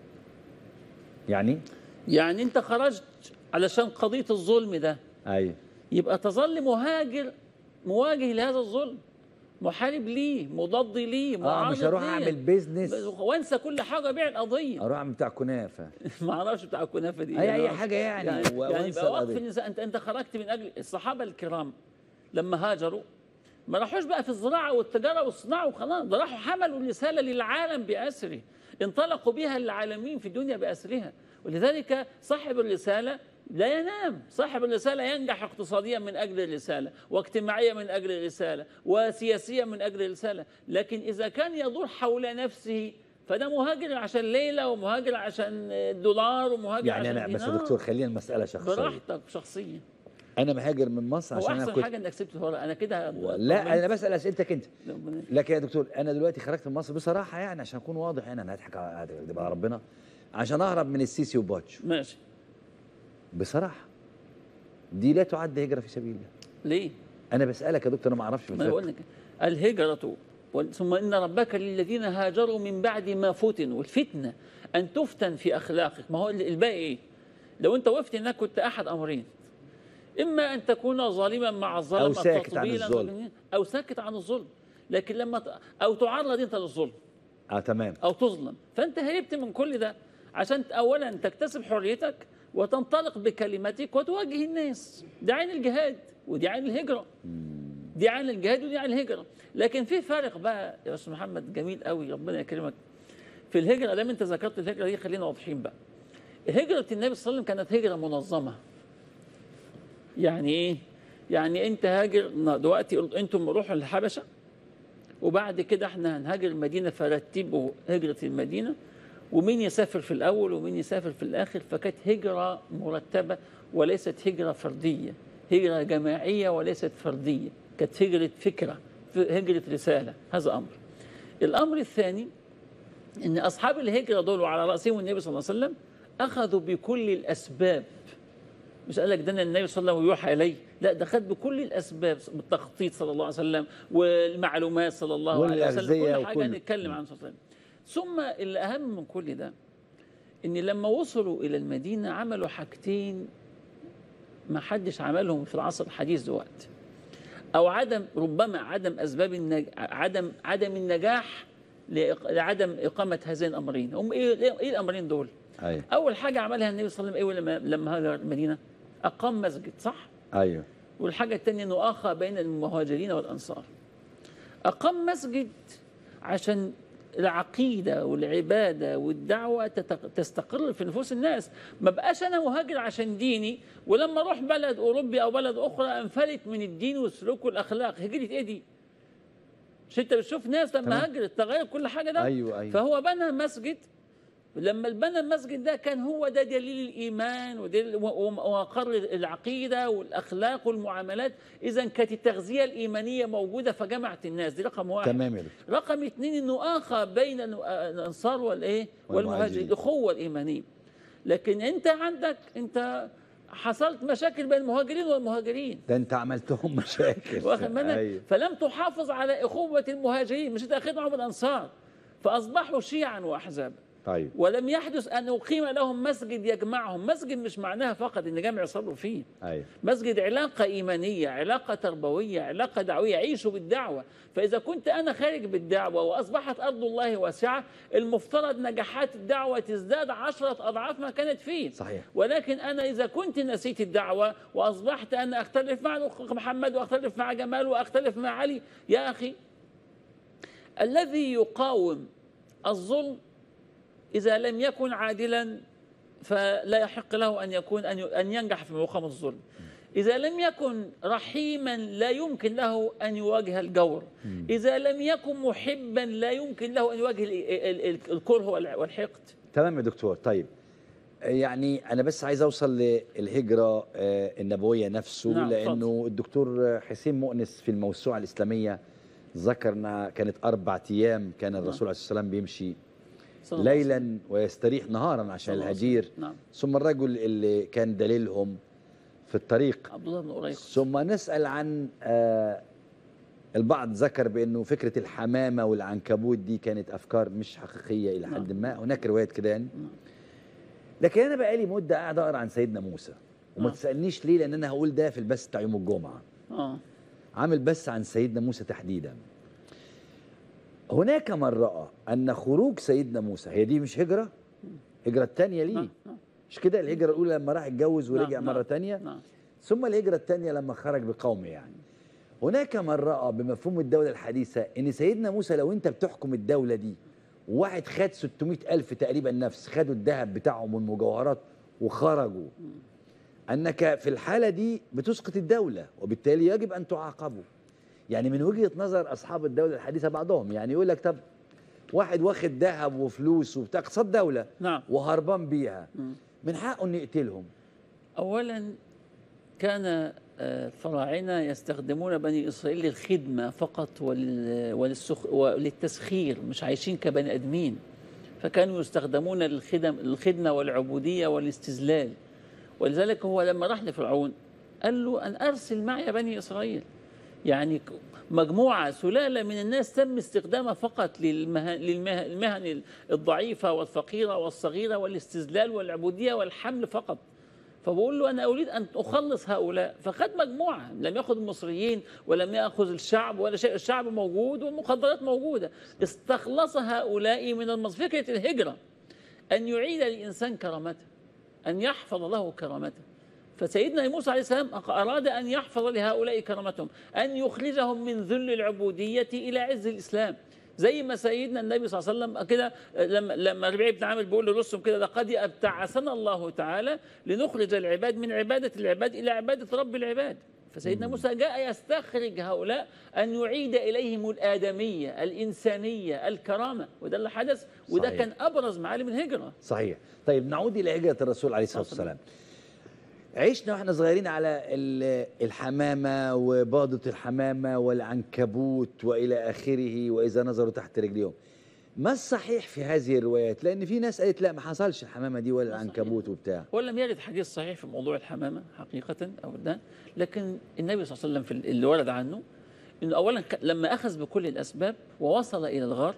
يعني يعني أنت خرجت علشان قضية الظلم ده، أيوه، يبقى تظل مهاجر مواجه لهذا الظلم، محارب ليه، مضاد ليه، معارض اه مش هروح ليه. اعمل بيزنس وانسى كل حاجه، بيع القضيه، اروح اعمل بتاع كنافه ما اعرفش بتاع الكنافه دي، اي اي حاجه يعني يعني, و- يعني وانسى يبقى وقف القضية. النساء. انت انت خرجت من اجل الصحابه الكرام لما هاجروا ما راحوش بقى في الزراعه والتجاره والصناعه وخلاص، ده راحوا حملوا الرساله للعالم باسره، انطلقوا بها للعالمين في الدنيا باسرها. ولذلك صاحب الرساله لا ينام، صاحب الرسالة ينجح اقتصاديا من أجل الرسالة، واجتماعيا من أجل الرسالة، وسياسيا من أجل الرسالة. لكن إذا كان يدور حول نفسه فده مهاجر عشان ليلة، ومهاجر عشان دولار، ومهاجر يعني عشان انا بس يا دينار. دكتور خلينا المساله شخصيه، براحتك شخصيا. انا مهاجر من مصر هو عشان انا أحسن كنت حاجة إنك سبت ورا، أنا كده لا انا بسال اسئلتك انت. ربنا- لكن يا دكتور انا دلوقتي خرجت من مصر بصراحه يعني عشان اكون واضح، يعني انا هضحك هكذب على ربنا عشان اهرب من السيسي وباتشو ماشي. بصراحه. دي لا تعد هجره في سبيل الله. ليه؟ انا بسالك يا دكتور، انا ما اعرفش في ما أنا الفقه. بقول لك الهجرة وال- ثم إن ربك للذين هاجروا من بعد ما فتنوا، والفتنة أن تفتن في أخلاقك. ما هو الباقي إيه؟ لو أنت وقفت هناك كنت أحد أمرين، إما أن تكون ظالما مع الظلم أو ساكت عن تطبيلاً الظلم. أو ساكت عن الظلم. لكن لما ت- أو تعرض أنت للظلم اه تمام. أو تظلم، فأنت هربت من كل ده عشان أولا تكتسب حريتك وتنطلق بكلمتك وتواجه الناس. دي عين الجهاد ودي عين الهجرة. دي عين الجهاد ودي عين الهجرة. لكن في فارق بقى يا أستاذ محمد جميل قوي، ربنا يكرمك، في الهجرة. لما أنت ذكرت الهجرة دي خلينا واضحين بقى. هجرة النبي صلى الله عليه وسلم كانت هجرة منظمة. يعني إيه؟ يعني أنت هاجر دلوقتي، أنتم روحوا الحبشة وبعد كده احنا هنهاجر المدينة، فرتبوا هجرة المدينة ومين يسافر في الأول ومين يسافر في الآخر. فكانت هجرة مرتبة وليست هجرة فردية، هجرة جماعية وليست فردية، كانت هجرة فكرة، هجرة رسالة. هذا أمر. الأمر الثاني إن أصحاب الهجرة دول وعلى رأسهم النبي صلى الله عليه وسلم أخذوا بكل الأسباب. مش قال لك ده النبي صلى الله عليه وسلم يوحى إليه، لا، ده خد بكل الأسباب، بالتخطيط صلى الله عليه وسلم والمعلومات صلى الله عليه وسلم، كل حاجة وكل... نتكلم عن صلى الله عليه وسلم. ثم اللي أهم من كل ده إن لما وصلوا إلى المدينة عملوا حاجتين ما حدش عملهم في العصر الحديث دلوقتي، أو عدم ربما عدم أسباب النج... عدم عدم النجاح لعدم إقامة هذين الأمرين. هم إيه, إيه الأمرين دول؟ أيوة. أول حاجة عملها النبي صلى الله عليه وسلم إيه لما لما هاجر المدينة؟ أقام مسجد، صح؟ أيوه. والحاجة الثانية إنه آخى بين المهاجرين والأنصار. أقام مسجد عشان العقيدة والعبادة والدعوة تستقر في نفوس الناس. ما بقاش أنا مهاجر عشان ديني ولما أروح بلد أوروبي أو بلد أخرى أنفلت من الدين والسلوك والأخلاق. هجرة إيه دي؟ مش أنت بتشوف ناس لما هاجرت تغير كل حاجة ده؟ أيوه أيوه. فهو بنى مسجد. لما بنى المسجد ده كان هو ده دليل الإيمان ودليل ومقر العقيدة والأخلاق والمعاملات. إذا كانت التغذية الإيمانية موجودة فجمعت الناس. دي رقم واحد. تمام. رقم اثنين إنه آخى بين الأنصار والإيه والمهاجرين، الأخوة الإيمانية. لكن أنت عندك أنت حصلت مشاكل بين المهاجرين والمهاجرين، ده أنت عملتهم مشاكل. واخد بالك؟ أيوه. فلم تحافظ على أخوة المهاجرين، مش أنت أخذت معهم الأنصار فأصبحوا شيعا وأحزابا. طيب. ولم يحدث أن أقيم لهم مسجد يجمعهم. مسجد مش معناها فقط إن جامع يصلوا فيه. أيوة. مسجد علاقة إيمانية، علاقة تربوية، علاقة دعوية، يعيشوا بالدعوة. فإذا كنت أنا خارج بالدعوة وأصبحت أرض الله واسعة، المفترض نجاحات الدعوة تزداد عشرة أضعاف ما كانت فيه. صحيح. ولكن أنا إذا كنت نسيت الدعوة وأصبحت أنا أختلف مع الأخ محمد وأختلف مع جمال وأختلف مع علي، يا أخي الذي يقاوم الظلم إذا لم يكن عادلا فلا يحق له أن يكون أن ينجح في مقام الظلم. إذا لم يكن رحيما لا يمكن له أن يواجه الجور. إذا لم يكن محبا لا يمكن له أن يواجه الكره والحقد. تمام يا دكتور. طيب يعني أنا بس عايز أوصل للهجرة النبوية نفسه. نعم. لأنه الدكتور حسين مؤنس في الموسوعة الإسلامية ذكرنا كانت أربع أيام كان الرسول عليه الصلاة والسلام بيمشي ليلا ويستريح نهارا عشان الهجير. نعم. ثم الرجل اللي كان دليلهم في الطريق عبد الله بن أريق. ثم نسأل عن آه البعض ذكر بأنه فكرة الحمامة والعنكبوت دي كانت أفكار مش حقيقية إلى حد ما، هناك روايات كده يعني. لكن أنا بقالي مدة قاعد أقرأ عن سيدنا موسى، وما تسألنيش ليه، لأن أنا هقول ده في البث بتاع يوم الجمعة. اه عامل بث عن سيدنا موسى تحديدا. هناك من رأى أن خروج سيدنا موسى، هي دي مش هجرة، هجرة الثانية ليه، مش كده؟ الهجرة الأولى لما راح اتجوز ورجع مرة ثانية، ثم الهجرة الثانية لما خرج بقومه يعني. هناك من رأى بمفهوم الدولة الحديثة ان سيدنا موسى لو انت بتحكم الدولة دي وواحد خد ستمائة ألف تقريبا نفس خدوا الذهب بتاعهم والمجوهرات وخرجوا، انك في الحالة دي بتسقط الدولة وبالتالي يجب ان تعاقبوا. يعني من وجهة نظر اصحاب الدولة الحديثة بعضهم يعني يقول لك طب واحد واخد ذهب وفلوس وبتاع اقتصاد دولة نعم وهربان بيها، من حقه ان يقتلهم. اولا كان الفراعنة يستخدمون بني إسرائيل للخدمة فقط وللسخ... وللتسخير، مش عايشين كبني أدمين، فكانوا يستخدمون للخدم الخدمة والعبودية والاستذلال. ولذلك هو لما راح لفرعون قال له أن أرسل معي بني إسرائيل، يعني مجموعة سلالة من الناس تم استخدامها فقط للمهن, للمهن الضعيفة والفقيرة والصغيرة والاستذلال والعبودية والحمل فقط. فبقول له أنا أريد أن أخلص هؤلاء، فخد مجموعة، لم يأخذ المصريين ولم يأخذ الشعب ولا شيء، الشعب موجود والمخدرات موجودة، استخلص هؤلاء من المصر. فكرة الهجرة أن يعيد للإنسان كرامته، أن يحفظ له كرامته. فسيدنا موسى عليه السلام أراد أن يحفظ لهؤلاء كرامتهم، أن يخرجهم من ذل العبودية إلى عز الإسلام. زي ما سيدنا النبي صلى الله عليه وسلم كده لما لما ربيع بن عامر بيقول لرسم كده لقد ابتعثنا الله تعالى لنخرج العباد من عبادة العباد إلى عبادة رب العباد. فسيدنا موسى جاء يستخرج هؤلاء أن يعيد إليهم الآدمية الإنسانية الكرامة، وده اللي حدث، وده صحيح. كان أبرز معالم الهجرة. صحيح. طيب نعود إلى هجرة الرسول عليه الصلاة والسلام. عشنا واحنا صغيرين على الحمامة وباضة الحمامة والعنكبوت وإلى آخره، وإذا نظروا تحت رجليهم. ما الصحيح في هذه الروايات؟ لأن في ناس قالت لا ما حصلش الحمامة دي ولا العنكبوت وبتاع. ولم يرد حديث صحيح في موضوع الحمامة حقيقة أو ده، لكن النبي صلى الله عليه وسلم في اللي ورد عنه إنه أولا لما أخذ بكل الأسباب ووصل إلى الغار،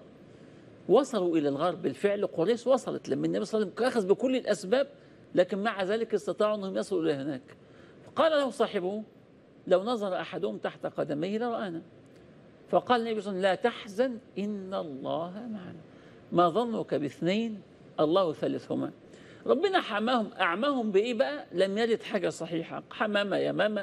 وصلوا إلى الغار بالفعل، قريش وصلت لما النبي صلى الله عليه وسلم أخذ بكل الأسباب، لكن مع ذلك استطاعوا أنهم يصلوا إلى هناك. فقال له صاحبه لو نظر أحدهم تحت قدميه لرآنا. فقال النبي صلى الله عليه وسلم لا تحزن إن الله معنا، ما ظنك باثنين الله ثالثهما. ربنا حماهم أعماهم بإيه بقى؟ لم يرد حاجة صحيحة، حمامة يمامة،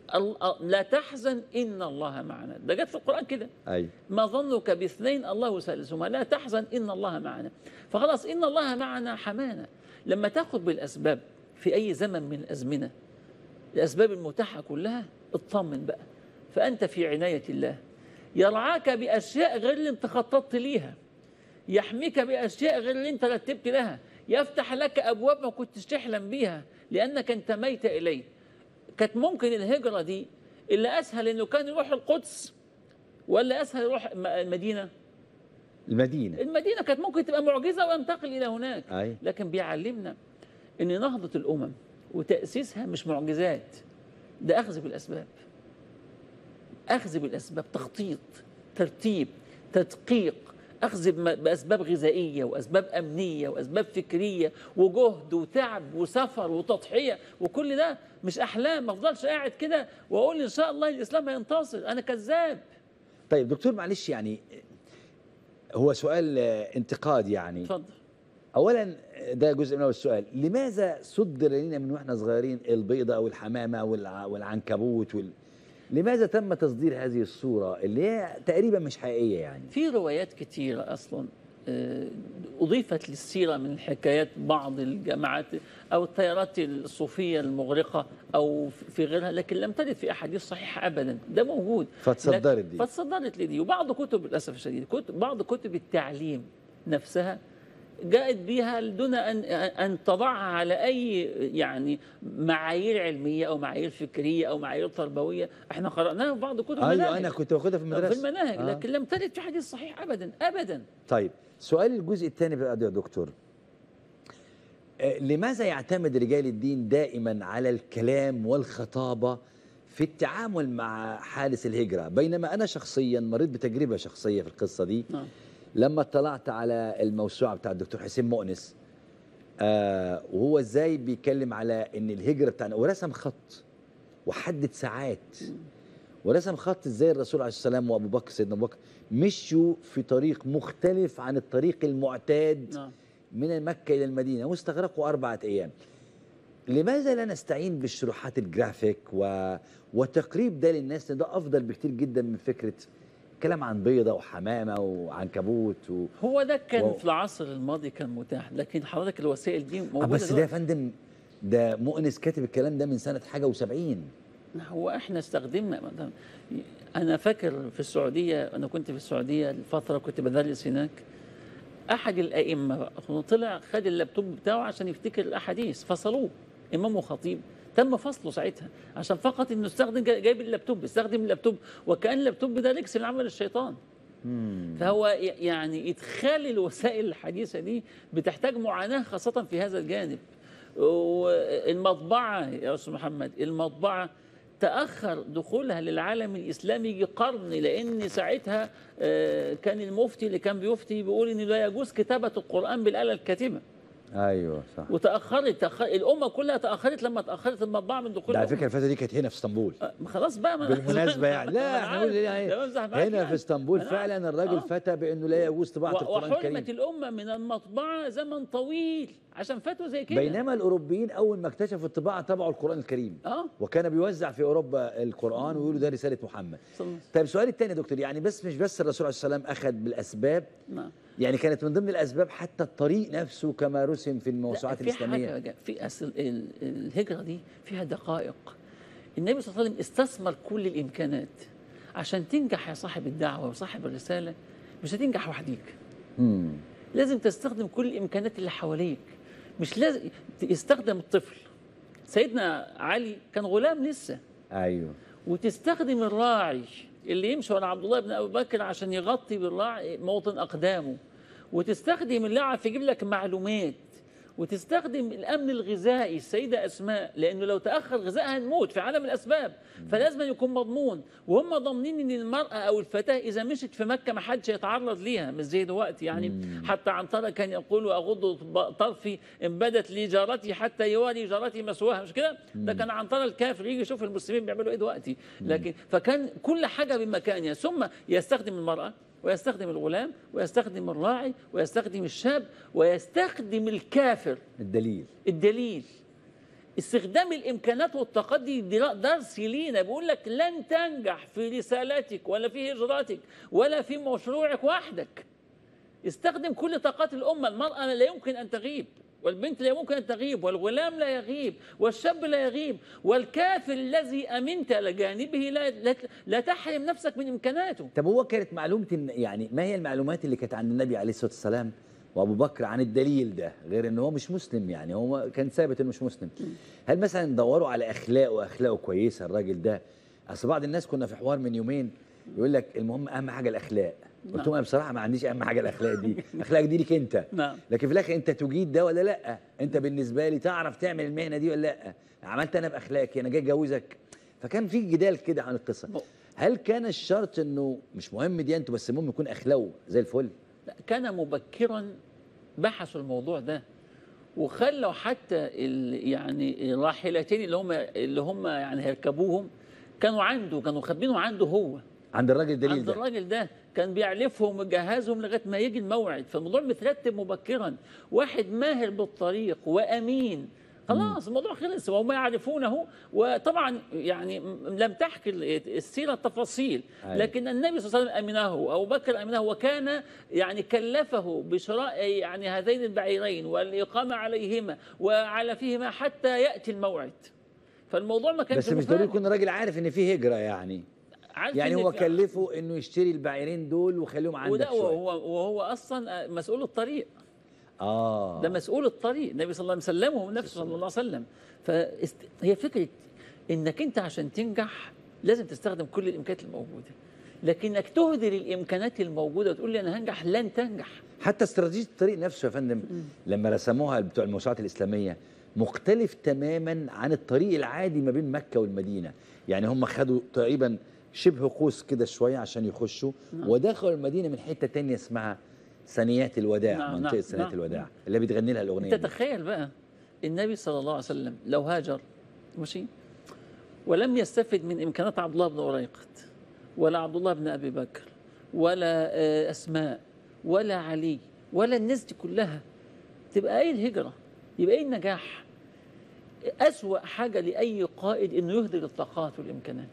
لا تحزن إن الله معنا، ده جت في القرآن كده. أي. ما ظنك باثنين الله ثالثهما، لا تحزن إن الله معنا. فخلاص إن الله معنا حمانا. لما تأخذ بالأسباب في أي زمن من الأزمنة، الأسباب المتاحة كلها، اطمن بقى، فأنت في عناية الله، يرعاك بأشياء غير اللي انت خططت ليها، يحميك بأشياء غير اللي انت رتبت لها، يفتح لك أبواب ما كنتش تحلم بيها لأنك انتميت إليه. كانت ممكن الهجرة دي اللي أسهل إنه كان يروح القدس ولا أسهل يروح المدينة؟ المدينة. المدينة كانت ممكن تبقى معجزة وينتقل إلى هناك. أي. لكن بيعلمنا إن نهضة الأمم وتأسيسها مش معجزات، ده أخذ بالأسباب، أخذ بالأسباب، تخطيط، ترتيب، تدقيق، أخذ بأسباب غذائية وأسباب أمنية وأسباب فكرية وجهد وتعب وسفر وتضحية، وكل ده مش أحلام. ما أفضلش قاعد كده وأقول إن شاء الله الإسلام هينتصر، أنا كذاب. طيب دكتور معلش، يعني هو سؤال انتقاد يعني. اتفضل. اولا ده جزء من اول السؤال، لماذا صدر لنا من واحنا صغيرين البيضه او الحمامه والعنكبوت وال... لماذا تم تصدير هذه الصوره اللي هي تقريبا مش حقيقيه؟ يعني في روايات كتيره اصلا اضيفت للسيره من حكايات بعض الجماعات او التيارات الصوفيه المغرقه او في غيرها، لكن لم ترد في احاديث صحيحه ابدا. ده موجود فتصدرت دي فتصدرت لدي. وبعض كتب للاسف الشديد، كتب بعض كتب التعليم نفسها جاءت بها دون ان ان تضعها على اي يعني معايير علميه او معايير فكريه او معايير تربويه. احنا قراناها في بعض كتب أيوة المناهج. انا كنت باخدها في المدرسه في المناهج آه. لكن لم ترد في حديث صحيح ابدا ابدا. طيب سؤال الجزء الثاني بقى يا دكتور، لماذا يعتمد رجال الدين دائما على الكلام والخطابه في التعامل مع حادث الهجرة، بينما أنا شخصيا مريت بتجربة شخصية في القصة دي. نعم. لما اطلعت على الموسوعة بتاع الدكتور حسين مؤنس، آه وهو ازاي بيتكلم على ان الهجرة بتاعنا، ورسم خط وحدد ساعات، ورسم خط ازاي الرسول عليه الصلاة والسلام وابو بكر سيدنا ابو بكر مشوا في طريق مختلف عن الطريق المعتاد. نعم. من مكة إلى المدينة، واستغرقوا أربعة أيام. لماذا لا نستعين بالشروحات الجرافيك و... وتقريب ده للناس؟ ده أفضل بكتير جدا من فكرة كلام عن بيضة وحمامة وعنكبوت و... هو ده كان و... في العصر الماضي كان متاح، لكن حضرتك الوسائل دي موجودة. بس ده يا فندم، ده مؤنس كاتب الكلام ده من سنة حاجة وسبعين. هو احنا استخدمنا، أنا فاكر في السعودية، أنا كنت في السعودية لفترة كنت بدرس هناك، أحد الأئمة طلع خد اللابتوب بتاعه عشان يفتكر الأحاديث، فصلوه إمام وخطيب، تم فصله ساعتها عشان فقط إنه استخدم جايب اللابتوب، استخدم اللابتوب وكأن اللابتوب ده ركس من عمل الشيطان. مم. فهو يعني إدخال الوسائل الحديثة دي بتحتاج معاناة خاصة في هذا الجانب. والمطبعة يا أستاذ محمد، المطبعة تأخر دخولها للعالم الإسلامي يجي قرن، لأن ساعتها كان المفتي اللي كان بيفتي بيقول إن لا يجوز كتابة القرآن بالآلة الكاتبة. ايوه صح. وتأخرت تأخر الأمة كلها، تأخرت لما تأخرت المطبعة من دخول. على فكرة الفترة دي كانت هنا في اسطنبول. خلاص بقى بالمناسبة يعني لا احنا نقول هنا يعني. في اسطنبول فعلا الراجل آه. فتى بأنه لا يجوز طباعة القرآن الكريم، وحرمت الأمة من المطبعة زمن طويل عشان فتوى زي كده. بينما الأوروبيين أول ما اكتشفوا الطباعة طبعوا القرآن الكريم. آه. وكان بيوزع في أوروبا القرآن ويقولوا ده رسالة محمد. طيب سؤالي الثاني يا دكتور، يعني بس مش بس الرسول عليه الصلاة والسلام أخذ بالأسباب، نعم، يعني كانت من ضمن الأسباب حتى الطريق نفسه كما رسم في الموسوعات في الإسلامية. حاجة في أصل الهجرة دي فيها دقائق. النبي صلى الله عليه وسلم استثمر كل الإمكانات عشان تنجح يا صاحب الدعوة وصاحب الرسالة. مش هتنجح وحديك، مم. لازم تستخدم كل الإمكانات اللي حواليك. مش لازم يستخدم الطفل، سيدنا علي كان غلام لسه، أيوه، وتستخدم الراعي اللي يمشي ورا عبد الله بن أبي بكر عشان يغطي بالراعي موطن أقدامه، وتستخدم اللي يعرف يجيب لك معلومات، وتستخدم الأمن الغذائي السيدة أسماء، لأنه لو تأخر غذائها هنموت في عالم الأسباب، فلازم يكون مضمون. وهم ضامنين إن المرأة أو الفتاة إذا مشت في مكة ما حدش يتعرض ليها، مش زي دلوقتي يعني. مم. حتى عنترة كان يقول أغض طرفي إن بدت لي جارتي حتى يواري جارتي مسواها، مش كده؟ ده كان عنترة الكافر يجي يشوف المسلمين بيعملوا إيه دلوقتي. لكن فكان كل حاجة بمكانها، ثم يستخدم المرأة ويستخدم الغلام ويستخدم الراعي ويستخدم الشاب ويستخدم الكافر. الدليل الدليل استخدام الإمكانات والطاقات دي درس لينا، بيقول لك لن تنجح في رسالتك ولا في هجرتك ولا في مشروعك وحدك. استخدم كل طاقات الأمة. المرأة لا يمكن أن تغيب، والبنت لا يمكن أن تغيب، والغلام لا يغيب، والشاب لا يغيب، والكافر الذي أمنت لجانبه لا, لا, لا تحرم نفسك من إمكاناته. طب هو كانت معلومة يعني ما هي المعلومات اللي كانت عند النبي عليه الصلاة والسلام وأبو بكر عن الدليل ده، غير إن هو مش مسلم؟ يعني هو كان ثابت إنه مش مسلم. هل مثلا دوروا على أخلاقه وأخلاقه كويسة الراجل ده؟ أصل بعض الناس كنا في حوار من يومين يقول لك المهم أهم حاجة الأخلاق. قلت لهم انا بصراحه ما عنديش اهم حاجه الاخلاق دي، الاخلاق دي ليك انت. نعم. لكن في الاخر انت تجيد ده ولا لا؟ انت بالنسبه لي تعرف تعمل المهنه دي ولا لا؟ عملت انا باخلاقي، انا جاي اتجوزك. فكان في جدال كده عن القصه. هل كان الشرط انه مش مهم ديانته بس المهم يكون اخلاقه زي الفل؟ لا، كان مبكرا بحثوا الموضوع ده وخلوا حتى يعني الراحلتين اللي هم اللي هم يعني هيركبوهم كانوا عنده، كانوا خابينه عنده هو، عند الراجل الدليل عند ده. الراجل ده كان بيعلفهم ويجهزهم لغايه ما يجي الموعد. فالموضوع مترتب مبكرا، واحد ماهر بالطريق وامين، خلاص الموضوع خلص وهم يعرفونه. وطبعا يعني لم تحكي السيره التفاصيل، لكن النبي صلى الله عليه وسلم امنه، ابو بكر امنه، وكان يعني كلفه بشراء يعني هذين البعيرين والاقامه عليهما وعلى فيهما حتى ياتي الموعد. فالموضوع ما كانش بس مش ضروري يكون الراجل عارف ان في هجره يعني. يعني هو كلفه انه يشتري البعيرين دول وخليهم عندك شويه، وهو وهو اصلا مسؤول الطريق. اه ده مسؤول الطريق، النبي صلى الله عليه وسلم سلمه نفسه صلى الله عليه وسلم. فهي فكره انك انت عشان تنجح لازم تستخدم كل الامكانيات الموجوده، لكنك تهدر الامكانيات الموجوده وتقول لي انا هنجح، لن تنجح. حتى استراتيجيه الطريق نفسه يا فندم م. لما رسموها بتوع الموسوعات الاسلاميه مختلف تماما عن الطريق العادي ما بين مكة والمدينة. يعني هم خدوا تقريبا شبه قوس كده شوية عشان يخشوا، نعم. ودخلوا المدينة من حتة تانية اسمها ثنيات الوداع. نعم. منطقة نعم. ثنيات نعم. الوداع اللي بتغني لها الأغنية انت دي. تخيل بقى النبي صلى الله عليه وسلم لو هاجر ماشي ولم يستفد من إمكانات عبد الله بن أريقط ولا عبد الله بن أبي بكر ولا آه، أسماء ولا علي ولا الناس دي كلها، تبقى ايه الهجرة؟ يبقى ايه النجاح؟ أسوأ حاجة لأي قائد إنه يهدر الطاقات والإمكانات.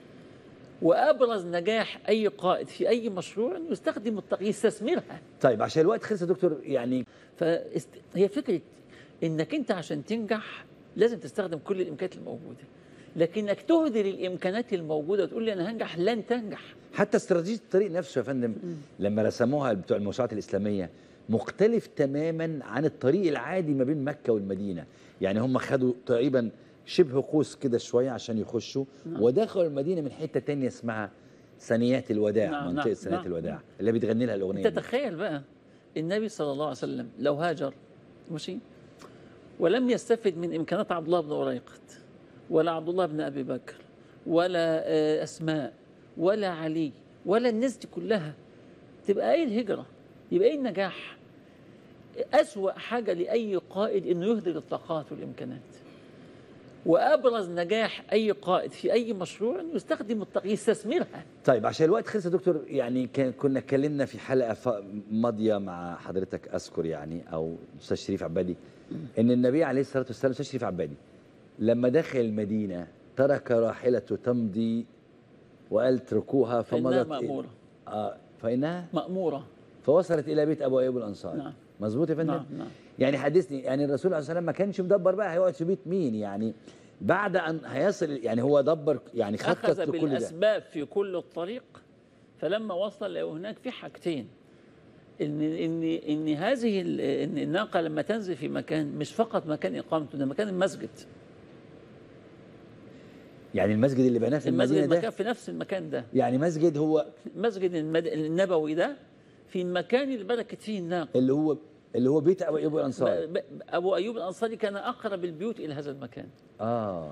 وأبرز نجاح أي قائد في أي مشروع إنه يستخدم الطاقة يستثمرها. طيب عشان الوقت خلص يا دكتور، يعني فهي فكرة إنك أنت عشان تنجح لازم تستخدم كل الإمكانيات الموجودة، لكنك تهدر الإمكانيات الموجودة وتقول لي أنا هنجح، لن تنجح. حتى استراتيجية الطريق نفسه يا فندم م. لما رسموها بتوع الموسوعات الإسلامية مختلف تماما عن الطريق العادي ما بين مكة والمدينة. يعني هم خدوا تقريبا شبه قوس كده شوية عشان يخشوا، نعم. ودخلوا المدينة من حتة تانية اسمها ثنيات الوداع. نعم. منطقة نعم. ثنيات نعم. الوداع اللي بتغني لها الأغنية انت تخيل بقى النبي صلى الله عليه وسلم لو هاجر ماشي ولم يستفد من إمكانات عبد الله بن أريقط ولا عبد الله بن أبي بكر ولا أسماء ولا علي ولا الناس دي كلها، تبقى ايه الهجرة؟ يبقى ايه النجاح؟ أسوأ حاجة لأي قائد إنه يهدر الطاقات والإمكانات. وأبرز نجاح أي قائد في أي مشروع إنه يستخدم الطاقة يستثمرها. طيب عشان الوقت خلص يا دكتور، يعني كان كنا اتكلمنا في حلقة ماضية مع حضرتك أذكر يعني أو الأستاذ شريف عبادي إن النبي عليه الصلاة والسلام الأستاذ شريف عبادي لما دخل المدينة ترك راحلته تمضي وقال اتركوها فمضت. فإنها مأمورة. آه فإنها مأمورة. فوصلت إلى بيت أبو أيوب الأنصاري. نعم. مظبوط يا فندم؟ نعم. نعم. يعني حدثني، يعني الرسول عليه الصلاة والسلام ما كانش مدبر بقى هيقعد في بيت مين، يعني بعد أن هيصل يعني هو دبر يعني خطط أخذ لكل ده. بالأسباب في كل الطريق، فلما وصل له هناك في حاجتين، إن إن إن هذه إن الناقة لما تنزل في مكان مش فقط مكان إقامته، ده مكان المسجد. يعني المسجد اللي بناه في المدينة المسجد ده في نفس المكان ده، يعني مسجد هو مسجد المد... النبوي ده في المكان اللي بركت فيه الناقة، اللي هو اللي هو بيت أبو أيوب الأنصاري. ب... أبو أيوب الأنصاري كان أقرب البيوت إلى هذا المكان. آه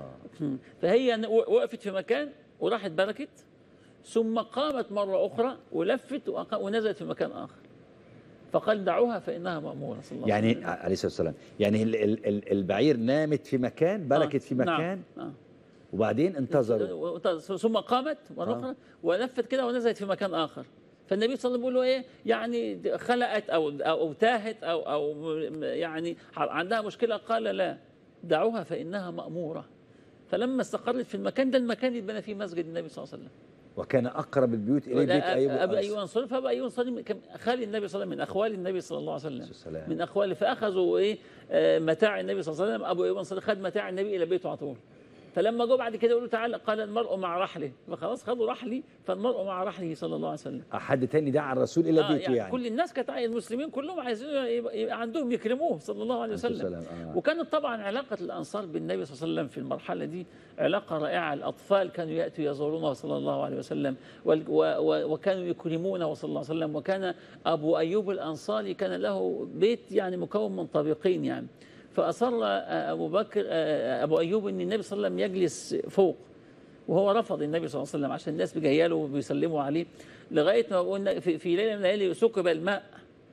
فهي وقفت في مكان وراحت بركت، ثم قامت مرة أخرى ولفت وأق... ونزلت في مكان آخر، فقال دعوها فإنها مأمورة صلى الله عليه وسلم. يعني عليه الصلاة والسلام يعني ال... ال... البعير نامت في مكان، بركت آه. في مكان. نعم. آه. وبعدين انتظروا ثم قامت مرة أخرى ولفت كده ونزلت في مكان آخر. فالنبي صلى الله عليه وسلم بيقول له ايه؟ يعني خلقت او او تاهت او او يعني عندها مشكله، قال لا دعوها فانها ماموره. فلما استقرت في المكان ده، المكان اللي بنى فيه مسجد النبي صلى الله عليه وسلم، وكان اقرب البيوت اليه بيت ايوب ابي ايوب الانصاري. فابي ايوب الانصاري خالي النبي صلى الله عليه وسلم، من اخوال النبي صلى الله عليه وسلم، السلام. من اخواله. فاخذوا ايه متاع النبي صلى الله عليه وسلم. ابو ايوب الانصاري خد متاع النبي الى بيته على طول. فلما جو بعد كده يقولوا تعالى، قال المرء مع رحله، فخلاص خدوا رحلي، فالمرء مع رحله صلى الله عليه وسلم. حد تاني دعا الرسول الى آه بيته يعني, يعني كل الناس كانت، المسلمين كلهم عايزين يبقى عندهم يكرموه صلى الله عليه وسلم. آه. وكانت طبعا علاقه الانصار بالنبي صلى الله عليه وسلم في المرحله دي علاقه رائعه. الاطفال كانوا ياتوا يزورونه صلى الله عليه وسلم، وكانوا يكرمونه صلى الله عليه وسلم. وكان ابو ايوب الانصاري كان له بيت يعني مكون من طابقين يعني. فأصر أبو بكر أبو أيوب أن النبي صلى الله عليه وسلم يجلس فوق، وهو رفض النبي صلى الله عليه وسلم عشان الناس جايه له وبيسلموا عليه، لغاية ما قلنا في, في ليلة من الليالي سكب الماء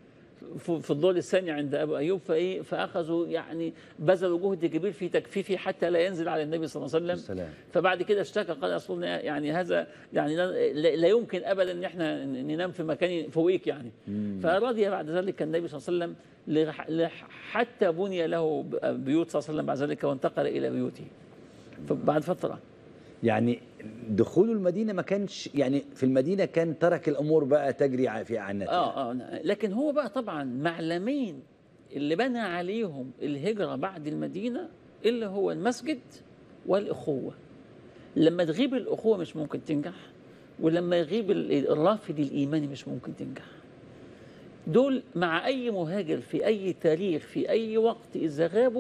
في الدور الثاني عند أبو أيوب، فإيه فأخذوا يعني بذلوا جهد كبير في تكفيفه حتى لا ينزل على النبي صلى الله عليه وسلم. السلام. فبعد كده اشتكى قال أصل يعني هذا يعني لا يمكن أبدا أن احنا ننام في مكان فوقيك يعني. فرضي بعد ذلك النبي صلى الله عليه وسلم حتى بني له بيوت صلى الله عليه وسلم بعد ذلك، وانتقل إلى بيوته بعد فترة. يعني دخوله المدينة ما كانش يعني في المدينة كان ترك الأمور بقى تجري في أعنتها. آه آه لكن هو بقى طبعا معلمين اللي بنى عليهم الهجرة بعد المدينة اللي هو المسجد والأخوة. لما تغيب الأخوة مش ممكن تنجح، ولما يغيب الرافد الإيماني مش ممكن تنجح. دول مع أي مهاجر في أي تاريخ في أي وقت إذا غابوا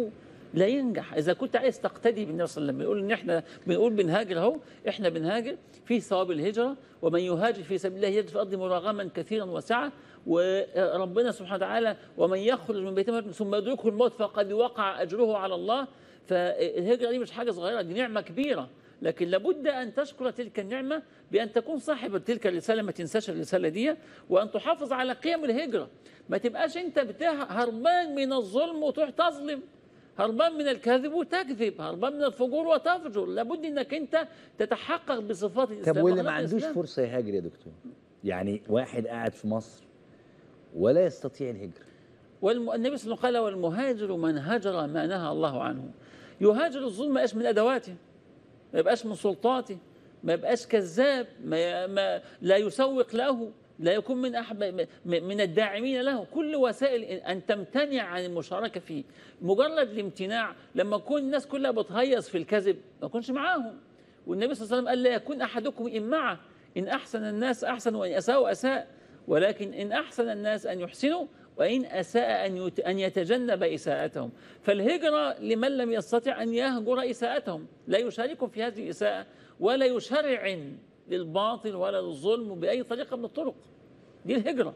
لا ينجح. اذا كنت عايز تقتدي بالنبي صلى الله عليه وسلم، بنقول ان احنا بنقول بنهاجر اهو، احنا بنهاجر في ثواب الهجره، ومن يهاجر في سبيل الله يجد في الارض مراغما كثيرا وسعه، وربنا سبحانه وتعالى ومن يخرج من بيته ثم يدركه الموت فقد وقع اجره على الله. فالهجره دي مش حاجه صغيره، دي نعمه كبيره، لكن لابد ان تشكر تلك النعمه بان تكون صاحب تلك الرساله، ما تنساش الرساله دي، وان تحافظ على قيم الهجره. ما تبقاش انت هربان من الظلم وتروح تظلم، هربان من الكذب وتكذب، هربان من الفجور وتفجر. لابد انك انت تتحقق بصفات الاسلام. طب واللي ما عندوش فرصه يهاجر يا دكتور، يعني واحد قاعد في مصر ولا يستطيع الهجره؟ والنبي صلى الله عليه وسلم قال والمهاجر من هجر ما نهى الله عنه. يهاجر الظلم ما يبقاش من ادواته، ما يبقاش من سلطاته، ما يبقاش كذاب، ما, ما لا يسوق له، لا يكون من أحب من الداعمين له. كل وسائل أن تمتنع عن المشاركة فيه. مجرد الامتناع، لما تكون الناس كلها بتهيص في الكذب ما يكونش معاهم. والنبي صلى الله عليه وسلم قال لا يكون أحدكم إن معه، إن أحسن الناس أحسن وإن أساءوا أساء، ولكن إن أحسن الناس أن يحسنوا وإن أساء أن أن يتجنب إساءتهم. فالهجرة لمن لم يستطع أن يهجر إساءتهم، لا يشاركهم في هذه الإساءة ولا يشرع للباطل ولا للظلم بأي طريقة من الطرق. دي الهجرة.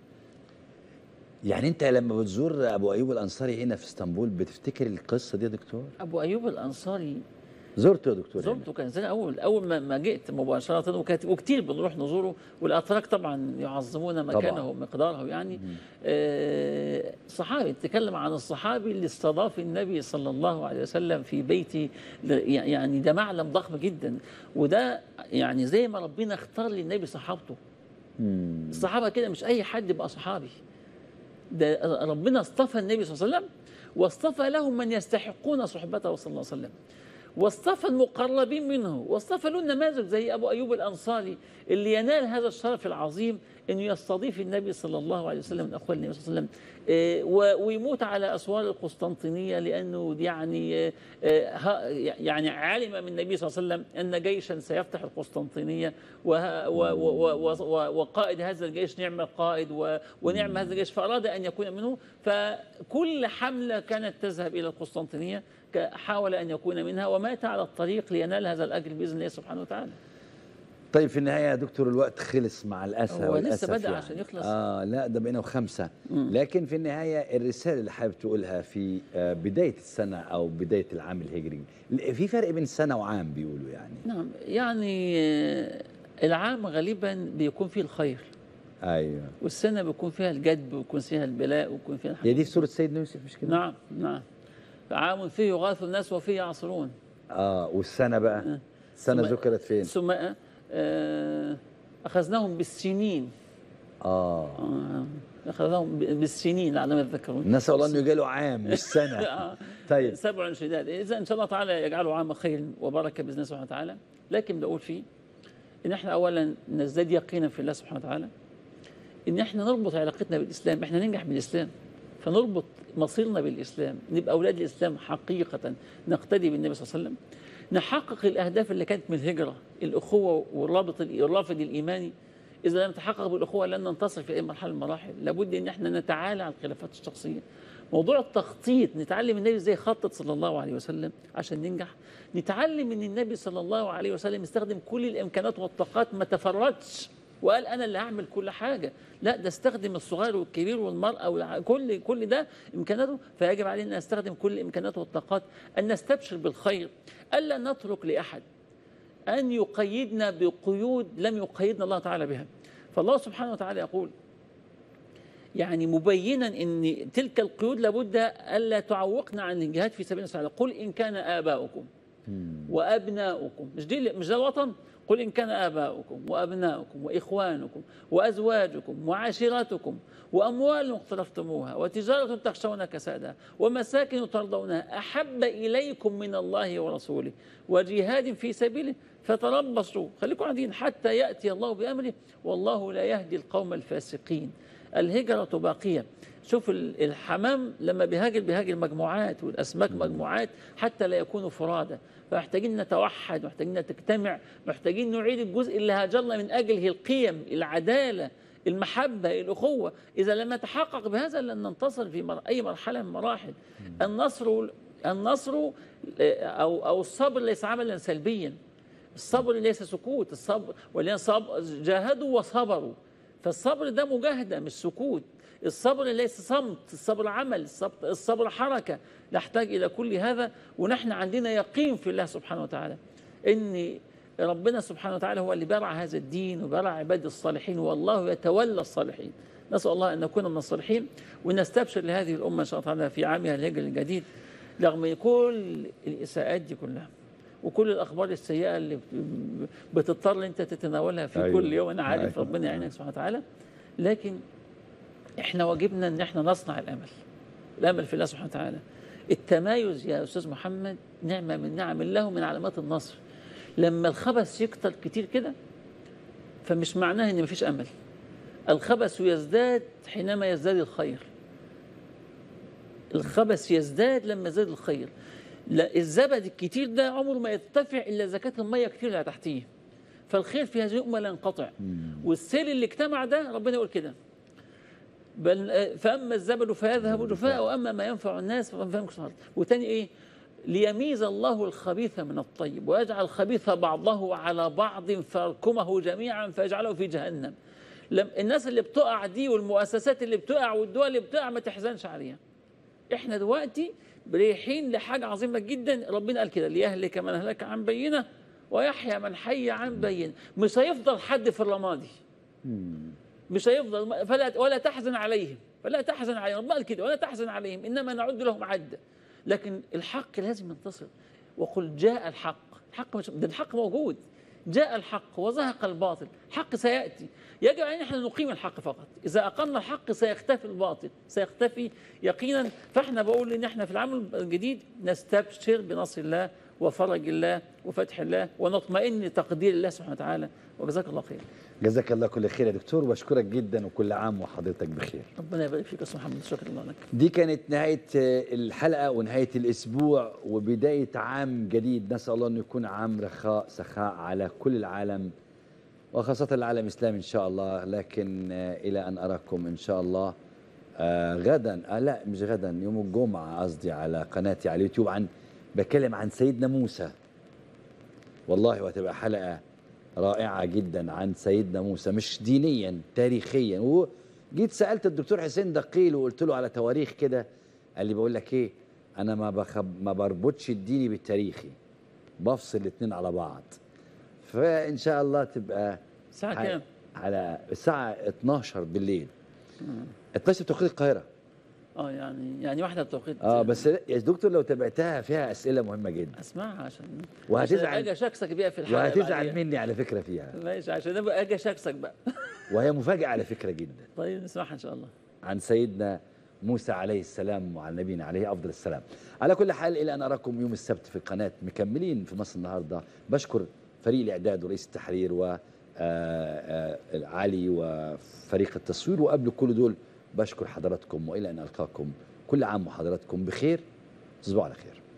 يعني أنت لما بتزور أبو أيوب الأنصاري هنا في اسطنبول بتفتكر القصة دي يا دكتور؟ أبو أيوب الأنصاري زرته يا دكتور؟ زرته، كان زي أول أول ما ما جئت مباشرة، وكانت وكتير بنروح نزوره، والأتراك طبعا يعظمون مكانه ومقداره. يعني آه صحابي، تتكلم عن الصحابي اللي استضاف النبي صلى الله عليه وسلم في بيتي، يعني ده معلم ضخم جدا. وده يعني زي ما ربنا اختار للنبي صحابته. مم. الصحابة كده مش أي حد يبقى صحابي، ده ربنا اصطفى النبي صلى الله عليه وسلم، واصطفى لهم من يستحقون صحبته صلى الله عليه وسلم، واصطفى المقربين منه، واصطفى له نماذج زي أبو أيوب الأنصاري اللي ينال هذا الشرف العظيم إنه يستضيف النبي صلى الله عليه وسلم من أخوال النبي صلى الله عليه وسلم، ويموت على أسوار القسطنطينية لأنه يعني يعني علم من النبي صلى الله عليه وسلم أن جيشا سيفتح القسطنطينية، وقائد هذا الجيش نعم القائد ونعم هذا الجيش، فأراد أن يكون منه. فكل حملة كانت تذهب إلى القسطنطينية حاول أن يكون منها، ومات على الطريق لينال هذا الأجر بإذن الله سبحانه وتعالى. طيب في النهاية يا دكتور الوقت خلص مع الأسى هو والأسف. لسه بدأ يعني. عشان يخلص. آه لا ده بقينا وخمسة. مم. لكن في النهاية الرسالة اللي حابب تقولها في بداية السنة أو بداية العام الهجري، في فرق بين سنة وعام بيقولوا يعني. نعم، يعني العام غالبا بيكون فيه الخير. أيوه. والسنة بيكون فيها الجدب ويكون فيها البلاء ويكون فيها الحمد. هي دي في سورة سيدنا يوسف مش كده؟ نعم نعم. عام فيه يغاث الناس وفيه يعصرون. اه والسنة بقى؟ السنة ذكرت فين؟ ثم آه أخذناهم بالسنين. آه. آه أخذناهم بالسنين على ما يتذكرون. نسأل الله أنه يجعله عام مش سنة. آه. طيب. سبع شداد، إذا إن شاء الله تعالى يجعله عام خير وبركة بإذن الله سبحانه وتعالى. لكن بقول فيه إن إحنا أولا نزداد يقينا في الله سبحانه وتعالى، إن إحنا نربط علاقتنا بالإسلام، إحنا ننجح بالإسلام، فنربط مصيرنا بالإسلام، نبقى أولاد الإسلام حقيقة، نقتدي بالنبي صلى الله عليه وسلم، نحقق الأهداف اللي كانت من الهجرة، الأخوة والرابط الرافد الإيماني. إذا لم نتحقق بالأخوة لن ننتصر في أي مرحلة من المراحل. لابد إن احنا نتعالى عن الخلافات الشخصية. موضوع التخطيط، نتعلم النبي ازاي خطط صلى الله عليه وسلم عشان ننجح. نتعلم من النبي صلى الله عليه وسلم استخدم كل الإمكانات والطاقات، ما تفردش وقال أنا اللي هعمل كل حاجة، لا ده استخدم الصغير والكبير والمرأة كل كل ده إمكاناته. فيجب علينا أن نستخدم كل الإمكانات والطاقات، أن نستبشر بالخير، ألا نترك لأحد أن يقيدنا بقيود لم يقيدنا الله تعالى بها. فالله سبحانه وتعالى يقول يعني مبينا أن تلك القيود لابد ألا تعوقنا عن الجهاد في سبيل الله. قل إن كان آباؤكم وأبناؤكم، مش دي مش ده الوطن، قل إن كان آباؤكم وأبناؤكم وإخوانكم وأزواجكم وعشيرتكم وأموال اقترفتموها وتجارة تخشون كسادها ومساكن ترضونها أحب إليكم من الله ورسوله وجهاد في سبيله فتربصوا، خليكم قاعدين حتى يأتي الله بأمره والله لا يهدي القوم الفاسقين. الهجرة باقية. شوف الحمام لما بيهاجر بيهاجر مجموعات، والأسماك مجموعات حتى لا يكونوا فرادى. فمحتاجين نتوحد، محتاجين نجتمع، محتاجين نعيد الجزء اللي هاجرنا من أجله، القيم، العدالة، المحبة، الأخوة. إذا لم نتحقق بهذا لن ننتصر في أي مرحلة من المراحل. النصر النصر أو أو الصبر ليس عملا سلبيا، الصبر ليس سكوت، الصبر ولأن جاهدوا وصبروا، فالصبر ده مجاهدة مش سكوت، الصبر ليس صمت، الصبر عمل، الصبر حركة، نحتاج إلى كل هذا. ونحن عندنا يقين في الله سبحانه وتعالى إن ربنا سبحانه وتعالى هو اللي برع هذا الدين وبرع عباد الصالحين، والله يتولى الصالحين. نسأل الله أن نكون من الصالحين ونستبشر لهذه الأمة إن شاء الله تعالى في عامها الهجري الجديد، رغم كل الإساءات دي كلها وكل الأخبار السيئة اللي بتضطر أنت تتناولها في أيوة. كل يوم. أنا عارف أيوة. ربنا يعينك سبحانه وتعالى، لكن إحنا واجبنا أن إحنا نصنع الأمل، الأمل في الله سبحانه وتعالى. التمايز يا أستاذ محمد نعمة من نعم الله من علامات النصر. لما الخبث يكتر كتير كده فمش معناه إن مفيش أمل، الخبث يزداد حينما يزداد الخير، الخبث يزداد لما يزداد الخير. لا، الزبد الكتير ده عمره ما يرتفع إلا إذا كانت المية كتير اللي تحتيه، فالخير في هذه الأمة لا ينقطع. والسيل اللي اجتمع ده ربنا يقول كده، بل فأما الزبد فيذهب جفاء وأما ما ينفع الناس فيمكث في الأرض. وتاني إيه؟ ليميز الله الخبيث من الطيب ويجعل الخبيث بعضه على بعض فيركمه جميعا فيجعله في جهنم. الناس اللي بتقع دي والمؤسسات اللي بتقع والدول اللي بتقع ما تحزنش عليها. احنا دلوقتي رايحين لحاجة عظيمة جدا، ربنا قال كده ليهلك من هلك عن بينة ويحيى من حي عن بينة. مش هيفضل حد في الرمادي، مش هيفضل، فلا ولا تحزن عليهم، فلا تحزن عليهم، ربنا قال كده ولا تحزن عليهم انما نعد لهم عدة. لكن الحق لازم ينتصر. وقل جاء الحق، الحق مش ده، الحق موجود، جاء الحق وزهق الباطل، الحق سيأتي. يجب أن احنا نقيم الحق فقط، إذا أقمنا الحق سيختفي الباطل، سيختفي يقينا. فاحنا بقول إن احنا في العام الجديد نستبشر بنصر الله وفرج الله وفتح الله ونطمئن لتقدير الله سبحانه وتعالى. وجزاك الله خير. جزاك الله كل خير يا دكتور، واشكرك جدا وكل عام وحضرتك بخير. ربنا يبارك فيك يا استاذ محمد، شكرا الله لك. دي كانت نهايه الحلقه ونهايه الاسبوع وبدايه عام جديد، نسال الله انه يكون عام رخاء سخاء على كل العالم وخاصه العالم الاسلامي ان شاء الله. لكن الى ان اراكم ان شاء الله آه غدا، آه لا مش غدا، يوم الجمعه قصدي، على قناتي على اليوتيوب، عن بكلم عن سيدنا موسى. والله وهتبقى حلقه رائعة جدا عن سيدنا موسى، مش دينيا تاريخيا. وجيت سألت الدكتور حسين دقيل وقلت له على تواريخ كده، قال لي بقول لك ايه، انا ما بخب ما بربطش الديني بالتاريخي، بفصل الاثنين على بعض. فان شاء الله تبقى الساعة كام؟ على الساعة اتناشر بالليل. اتناشر بتوقيت القاهرة. اه يعني يعني واحدة بتوقيت. اه بس يا دكتور لو تابعتها فيها اسئله مهمه جدا. اسمعها عشان وهتزعل، اجي اشكسك بيها في الحلقه، وهتزعل مني على فكره فيها. ماشي، عشان ابقى اجي اشكسك بقى. وهي مفاجاه على فكره جدا. طيب نسمعها ان شاء الله. عن سيدنا موسى عليه السلام وعن نبينا عليه افضل السلام. على كل حال الى ان اراكم يوم السبت في القناه مكملين في مصر النهارده. بشكر فريق الاعداد ورئيس التحرير و علي وفريق التصوير، وقبل كل دول بشكر حضراتكم، والى ان القاكم كل عام وحضراتكم بخير، تصبحوا على خير.